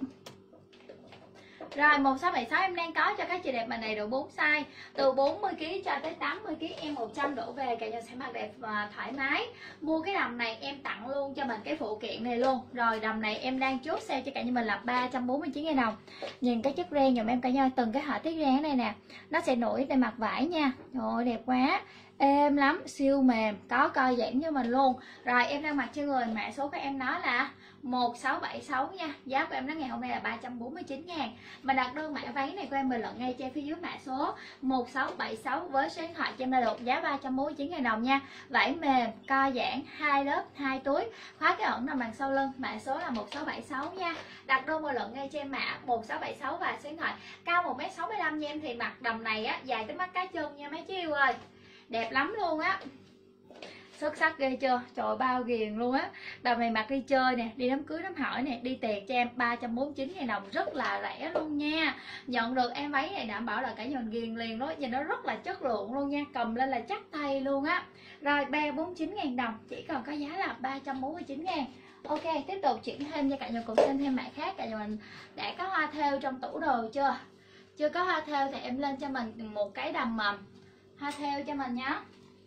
Rồi một sáu bảy sáu em đang có cho các chị đẹp mà đầy đủ bốn size, từ bốn mươi ki lô gam cho tới tám mươi ki lô gam, em một trăm đổ về cả nhà sẽ mặc đẹp và thoải mái. Mua cái đầm này em tặng luôn cho mình cái phụ kiện này luôn. Rồi đầm này em đang chốt sale cho cả nhà mình là ba trăm bốn mươi chín nghìn đồng. Nhìn cái chất ren dùm em cả nhà, từng cái họa tiết ren này nè, nó sẽ nổi trên mặt vải nha. Trời ơi đẹp quá, êm lắm, siêu mềm, có co giãn cho mình luôn. Rồi em đang mặc trên người, mã số của em nó là một sáu bảy sáu nha. Giá của em nó ngày hôm nay là ba trăm bốn mươi chín ngàn. Mà đặt đơn mã váy này của em mình lận ngay trên phía dưới mã số một sáu bảy sáu với số điện thoại cho em là được giá ba trăm bốn mươi chín ngàn đồng nha. Vải mềm, co giãn, hai lớp, hai túi, khóa cái ẩn nằm đằng sau lưng, mã số là một sáu bảy sáu nha. Đặt đơn mình lận ngay trên mã một sáu bảy sáu và số điện thoại. Cao một mét sáu mươi lăm nha em, thì mặc đầm này á dài tới mắt cá chân nha mấy chiêu ơi. Đẹp lắm luôn á. Xuất sắc ghê chưa, trời bao ghiền luôn á. Đầm này mặc đi chơi nè, đi đám cưới đám hỏi nè, đi tiệc cho em ba trăm bốn mươi chín ngàn đồng, rất là rẻ luôn nha. Nhận được em váy này đảm bảo là cả nhà mình ghiền liền đó, nhìn nó rất là chất lượng luôn nha, cầm lên là chắc tay luôn á. Rồi ba bốn mươi chín ngàn đồng, chỉ còn có giá là ba trăm bốn mươi chín ngàn. Ok, tiếp tục chuyển thêm cho cả nhà cùng xem thêm mã khác. Cả nhà mình đã có hoa thêu trong tủ đồ chưa? Chưa có hoa thêu thì em lên cho mình một cái đầm mầm hoa thêu cho mình nhé.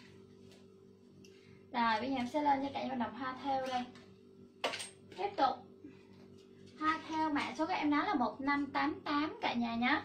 Rồi bây giờ em sẽ lên cho cả nhà mình đầm hoa thêu đây. Tiếp tục hoa thêu, mã số các em nói là một năm tám tám cả nhà nhé.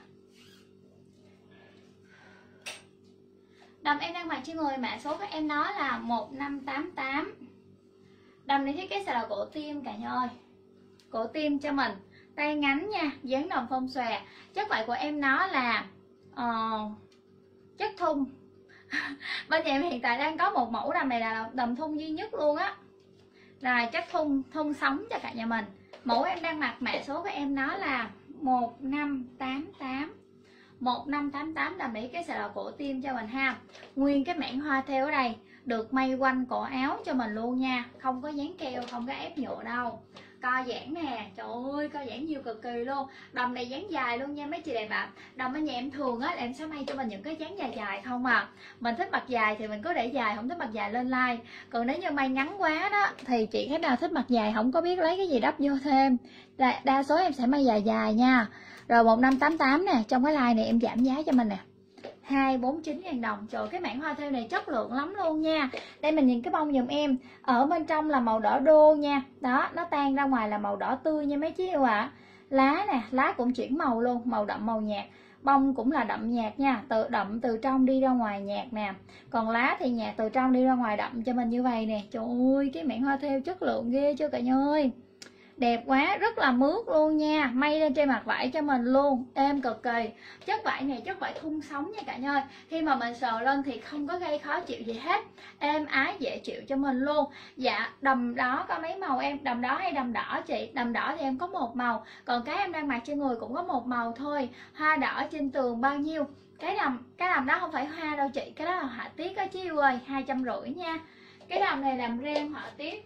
Đầm em đang mặc trên người, mã số các em nói là một năm tám tám. Đầm này thiết kế sẽ là cổ tim cả nhà ơi, cổ tim cho mình, tay ngắn nha, dáng đồng phong xòe. Chất vải của em nó là uh, chất thun. Bên nhà em hiện tại đang có một mẫu đầm này là đầm thun duy nhất luôn á. Rồi chất thun, thun sống cho cả nhà mình. Mẫu em đang mặc, mã số của em nó là một năm tám tám. một năm tám tám đầm này cái sẽ là cổ tim cho mình ha. Nguyên cái mảng hoa theo ở đây được may quanh cổ áo cho mình luôn nha, không có dán keo, không có ép nhựa đâu. Co giãn nè, trời ơi co giãn nhiều cực kỳ luôn. Đầm này dáng dài luôn nha mấy chị đẹp ạ. À. Đầm ở nhà em thường á là em sẽ may cho mình những cái dáng dài dài không à. Mình thích mặc dài thì mình cứ để dài, không thích mặc dài lên like. Còn nếu như may ngắn quá đó thì chị khách nào thích mặc dài không có biết lấy cái gì đắp vô thêm, đa, đa số em sẽ may dài dài nha. Rồi một năm tám tám nè, trong cái like này em giảm giá cho mình nè, hai trăm bốn mươi chín ngàn đồng. Trời, cái mảng hoa thêu này chất lượng lắm luôn nha. Đây mình nhìn cái bông giùm em, ở bên trong là màu đỏ đô nha. Đó, nó tan ra ngoài là màu đỏ tươi nha mấy chị yêu ạ. À. Lá nè, lá cũng chuyển màu luôn, màu đậm màu nhạt. Bông cũng là đậm nhạt nha, từ đậm từ trong đi ra ngoài nhạt nè. Còn lá thì nhạt từ trong đi ra ngoài đậm cho mình như vậy nè. Trời ơi, cái mảng hoa thêu chất lượng ghê chưa cả nhà ơi. Đẹp quá, rất là mướt luôn nha. May lên trên mặt vải cho mình luôn, êm cực kỳ. Chất vải này chất vải thun sống nha cả nhà ơi. Khi mà mình sờ lên thì không có gây khó chịu gì hết, êm ái dễ chịu cho mình luôn. Dạ, đầm đó có mấy màu em? Đầm đó hay đầm đỏ chị? Đầm đỏ thì em có một màu, còn cái em đang mặc trên người cũng có một màu thôi. Hoa đỏ trên tường bao nhiêu? Cái đầm, cái đầm đó không phải hoa đâu chị, cái đó là họa tiết đó chứ yêu ơi, hai trăm rưỡi nha. Cái đầm này làm ren họa tiết.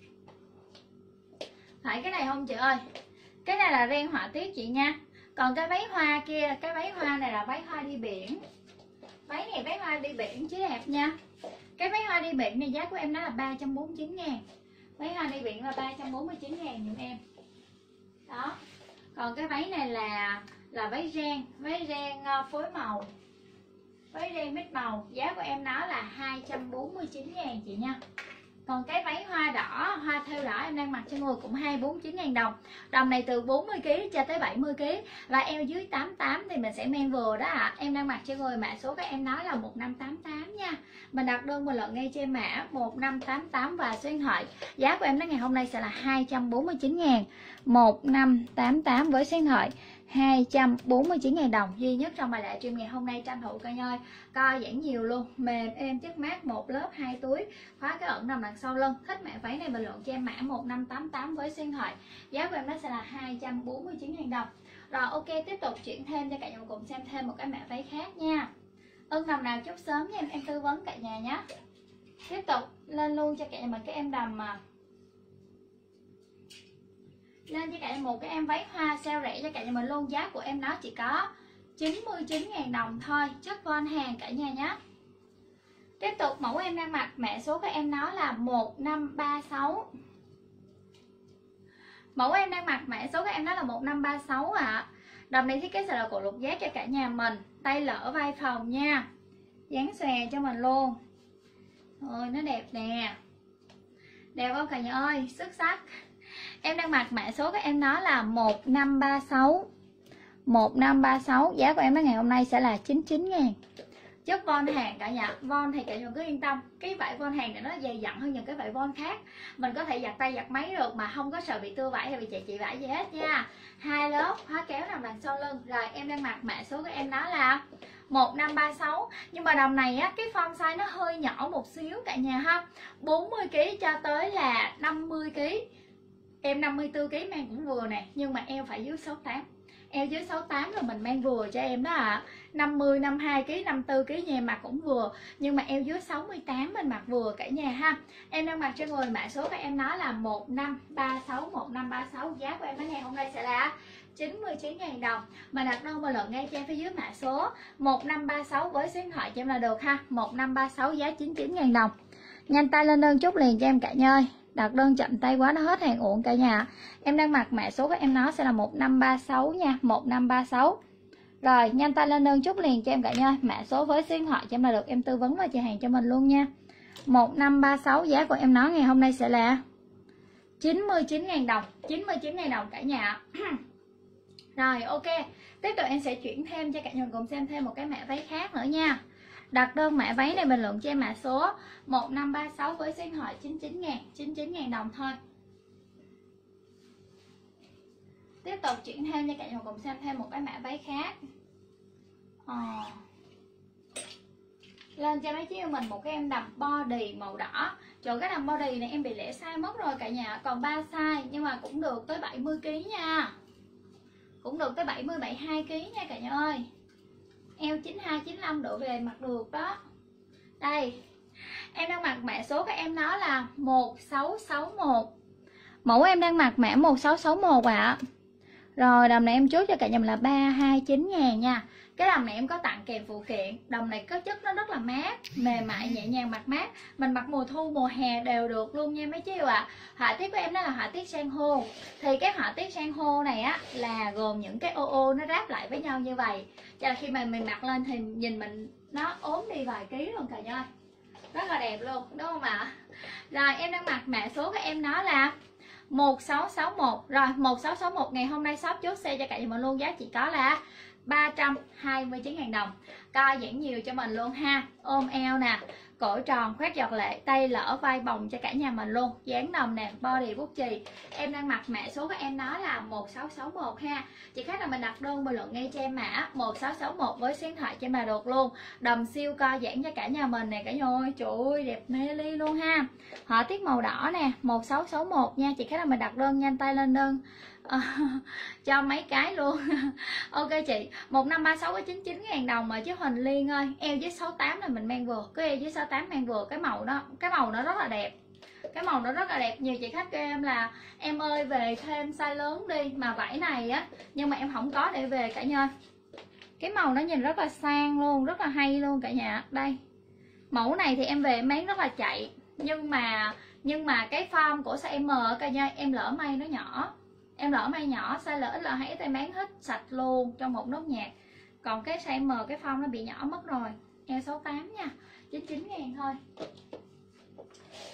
Phải cái này không chị ơi? Cái này là ren họa tiết chị nha. Còn cái váy hoa kia, cái váy hoa này là váy hoa đi biển. Váy này váy hoa đi biển chứ đẹp nha. Cái váy hoa đi biển này giá của em nó là ba trăm bốn mươi chín ngàn. Váy hoa đi biển là ba trăm bốn mươi chín ngàn giùm em. Đó. Còn cái váy này là là váy ren, váy ren phối màu. Váy ren mít màu, giá của em nó là hai trăm bốn mươi chín ngàn chị nha. Còn cái váy hoa đỏ, hoa thêu đỏ em đang mặc cho người cũng hai trăm bốn mươi chín ngàn đồng. Đầm này từ bốn mươi ki lô gam cho tới bảy mươi ki lô gam. Và eo dưới tám mươi tám thì mình sẽ men vừa đó ạ. À. Em đang mặc cho người mã số các em nói là một năm tám tám nha. Mình đặt đơn bình luận ngay trên mã một năm tám tám và số điện thoại. Giá của em đến ngày hôm nay sẽ là hai trăm bốn mươi chín ngàn. một năm tám tám với số điện thoại hai trăm bốn mươi chín ngàn đồng duy nhất trong bài live stream ngày hôm nay. Tranh thủ coi ơi, coi giãn nhiều luôn, mềm êm chất mát, một lớp hai túi, khóa cái ẩn nằm đằng sau lưng. Thích mã váy này bình luận cho em mã một năm tám tám với số điện thoại. Giá của em nó sẽ là hai trăm bốn mươi chín ngàn đồng. Rồi ok, tiếp tục chuyển thêm cho cả nhà cùng xem thêm một cái mã váy khác nha. Ưng đầm nào chút sớm nha em, em tư vấn cả nhà nhé. Tiếp tục lên luôn cho cả nhà mình cái em đầm mà lên cho cả nhà một cái em váy hoa sale rẻ cho cả nhà mình luôn. Giá của em nó chỉ có chín mươi chín ngàn đồng thôi, chất von hàng cả nhà nhé. Tiếp tục mẫu em đang mặc mã số các em nó là một năm ba sáu. Mẫu em đang mặc mã số các em nó là một năm ba sáu ạ. À. Đầm này thiết kế sẽ là cổ lục giác cho cả nhà mình, tay lỡ vai phòng nha, dáng xòe cho mình luôn. Ôi nó đẹp nè, đẹp không cả nhà ơi, xuất sắc. Em đang mặc mã số các em nó là một năm ba sáu. một năm ba sáu, giá của em đến ngày hôm nay sẽ là chín mươi chín ngàn. Chất von hàng cả nhà, von thì cả nhà cứ yên tâm, cái vải von hàng này nó dày dặn hơn những cái vải von khác. Mình có thể giặt tay giặt máy được mà không có sợ bị tưa vải hay bị chạy chị vải gì hết nha. Hai lớp khóa kéo nằm đằng sau lưng. Rồi em đang mặc mã số các em nó là một năm ba sáu. Nhưng mà đầm này á, cái form size nó hơi nhỏ một xíu cả nhà ha. bốn mươi ki lô gam cho tới là năm mươi ki lô gam. Em năm mươi tư ki lô gam mang cũng vừa nè, nhưng mà eo phải dưới sáu mươi tám. Eo dưới sáu mươi tám rồi mình mang vừa cho em đó ạ. À. năm mươi, năm mươi hai ki lô gam, năm mươi tư ki lô gam nhà mặc cũng vừa, nhưng mà eo dưới sáu mươi tám mình mặc vừa cả nhà ha. Em đang mặc cho người mã số các em nói là một năm ba sáu, một năm ba sáu. Giá của em đến ngày hôm nay sẽ là chín mươi chín ngàn đồng. Mà đặt đơn bình luận ngay trên phía dưới mã số một năm ba sáu với số điện thoại cho em là được ha. một năm ba sáu giá chín mươi chín ngàn đồng. Nhanh tay lên đơn chốt liền cho em cả nhà ơi. Đặt đơn chậm tay quá nó hết hàng uổng cả nhà. Em đang mặc mã số các em nó sẽ là một năm ba sáu nha, một năm ba sáu. Rồi nhanh tay lên đơn chốt liền cho em cả nhà. Mã số với số điện thoại cho em là được, em tư vấn và chờ hàng cho mình luôn nha. một năm ba sáu giá của em nó ngày hôm nay sẽ là chín mươi chín ngàn đồng, chín mươi chín ngàn đồng cả nhà. Rồi ok, tiếp tục em sẽ chuyển thêm cho cả nhà cùng xem thêm một cái mã váy khác nữa nha. Đặt đơn mã váy này bình luận cho em mã số một năm ba sáu với số điện thoại chín mươi chín ngàn, chín mươi chín ngàn đồng thôi. Tiếp tục chuyển thêm cho cả nhà cùng xem thêm một cái mã váy khác. à. Lên cho mấy chị mình một cái em đầm body màu đỏ. Trời, cái đầm body này em bị lẻ size mất rồi cả nhà, còn ba size nhưng mà cũng được tới bảy mươi ki lô gam nha. Cũng được tới bảy mươi, bảy mươi hai ki lô gam nha cả nhà ơi. Eo chín mươi hai, chín mươi lăm độ về mặc được đó. Đây, em đang mặc mã số các em nó là một sáu sáu một. Mẫu em đang mặc mã một sáu sáu một ạ. À. Rồi đầm này em chốt cho cả nhà mình là ba trăm hai mươi chín ngàn nha. Cái đầm này em có tặng kèm phụ kiện. Đầm này có chất nó rất là mát, mềm mại, nhẹ nhàng, mặc mát. Mình mặc mùa thu, mùa hè đều được luôn nha mấy chị ạ. À. Họa tiết của em đó là họa tiết san hô. Thì cái họa tiết san hô này á là gồm những cái ô ô nó ráp lại với nhau như vậy. Cho khi mà mình mặc lên thì nhìn mình nó ốm đi vài ký luôn cả nhà ơi. Rất là đẹp luôn, đúng không ạ? Rồi em đang mặc mã số các em nó là một sáu sáu một. Rồi một sáu sáu một ngày hôm nay shop chốt xe cho cả nhà mình luôn, giá chỉ có là ba trăm hai mươi chín ngàn đồng. Coi giãn nhiều cho mình luôn ha. Ôm eo nè, cổ tròn khoét giọt lệ, tay lỡ vai bồng cho cả nhà mình luôn. Dáng nồng nè, body bút chì. Em đang mặc mã số các em nó là một sáu sáu một ha. Chỉ khác là mình đặt đơn bình luận ngay cho em mã một sáu sáu một với số điện thoại cho em là được luôn. Đầm siêu co giãn cho cả nhà mình nè cả nhà ơi. Trời ơi đẹp mê ly luôn ha. Họa tiết màu đỏ nè, một sáu sáu một nha. Chỉ khác là mình đặt đơn nhanh tay lên đơn. À, cho mấy cái luôn. Ok chị, một năm ba sáu có chín mươi chín ngàn đồng mà chứ Huỳnh Liên ơi. Eo dưới sáu mươi tám là mình mang vừa. Cái eo dưới sáu mươi tám mang vừa. Cái màu đó, cái màu nó rất là đẹp. Cái màu nó rất là đẹp. Nhiều chị khách kêu em là em ơi về thêm size lớn đi. Mà vải này á, nhưng mà em không có để về cả nhà. Cái màu nó nhìn rất là sang luôn, rất là hay luôn cả nhà. Đây, mẫu này thì em về em bán rất là chạy. Nhưng mà Nhưng mà cái form của size M cả nhà, em lỡ may nó nhỏ. Em lỡ may nhỏ, size lỡ là hãy tay bán hết sạch luôn trong một nốt nhạc. Còn cái size M, cái form nó bị nhỏ mất rồi. Eo sáu mươi tám nha, chín mươi chín ngàn thôi.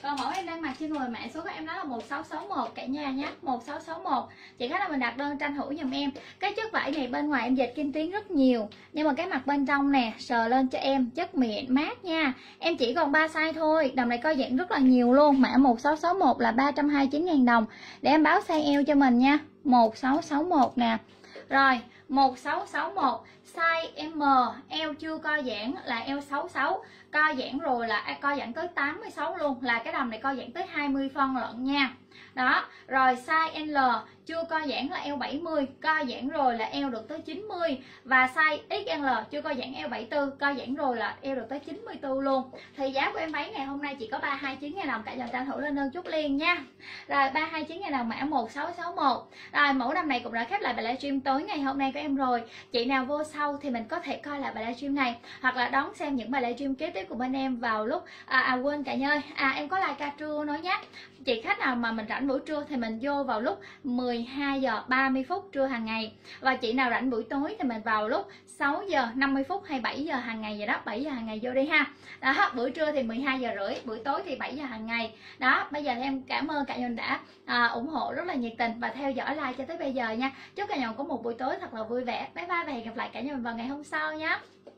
Còn mẫu em đang mặc trên người mã số của em đó là một sáu sáu một cả nhà nhé, một sáu sáu một. Chị khách là mình đặt đơn tranh thủ giùm em. Cái chất vải này bên ngoài em dệt kim tuyến rất nhiều, nhưng mà cái mặt bên trong nè, sờ lên cho em chất mịn mát nha. Em chỉ còn ba size thôi, đầm này co giãn rất là nhiều luôn. Mã một sáu sáu một là ba trăm hai mươi chín ngàn đồng. Để em báo size eo cho mình nha, một sáu sáu một nè. Rồi một sáu sáu một size M, eo chưa co giãn là eo sáu mươi sáu, co giãn rồi là co giãn tới tám mươi sáu luôn, là cái đầm này co giãn tới hai mươi phân lận nha. Đó, rồi size L chưa co giãn là eo bảy mươi, co giãn rồi là eo được tới chín mươi. Và size ích en lờ chưa co giãn eo bảy mươi tư, co giãn rồi là eo được tới chín mươi tư luôn. Thì giá của em váy ngày hôm nay chỉ có ba trăm hai mươi chín ngàn đồng, cả dòng tranh thủ lên đơn chút liền nha. Rồi ba trăm hai mươi chín ngàn đồng mã một sáu sáu một. Rồi mẫu đầm này cũng đã khép lại bài livestream tối ngày hôm nay của em rồi. Chị nào vô sau thì mình có thể coi lại bài livestream này, hoặc là đón xem những bài livestream kế tiếp của bên em vào lúc à, à quên cả nhà ơi, à em có live ca trưa nói nhé. Chị khách nào mà mình rảnh buổi trưa thì mình vô vào lúc mười hai giờ ba mươi phút trưa hàng ngày. Và chị nào rảnh buổi tối thì mình vào lúc sáu giờ năm mươi phút hay bảy giờ hàng ngày vậy đó, bảy giờ hàng ngày vô đi ha. Đó, buổi trưa thì mười hai giờ rưỡi, buổi tối thì bảy giờ hàng ngày. Đó, bây giờ thì em cảm ơn cả nhà đã à, ủng hộ rất là nhiệt tình và theo dõi live cho tới bây giờ nha. Chúc cả nhà có một buổi tối thật là vui vẻ. Bye bye và hẹn gặp lại cả nhà vào ngày hôm sau nhé.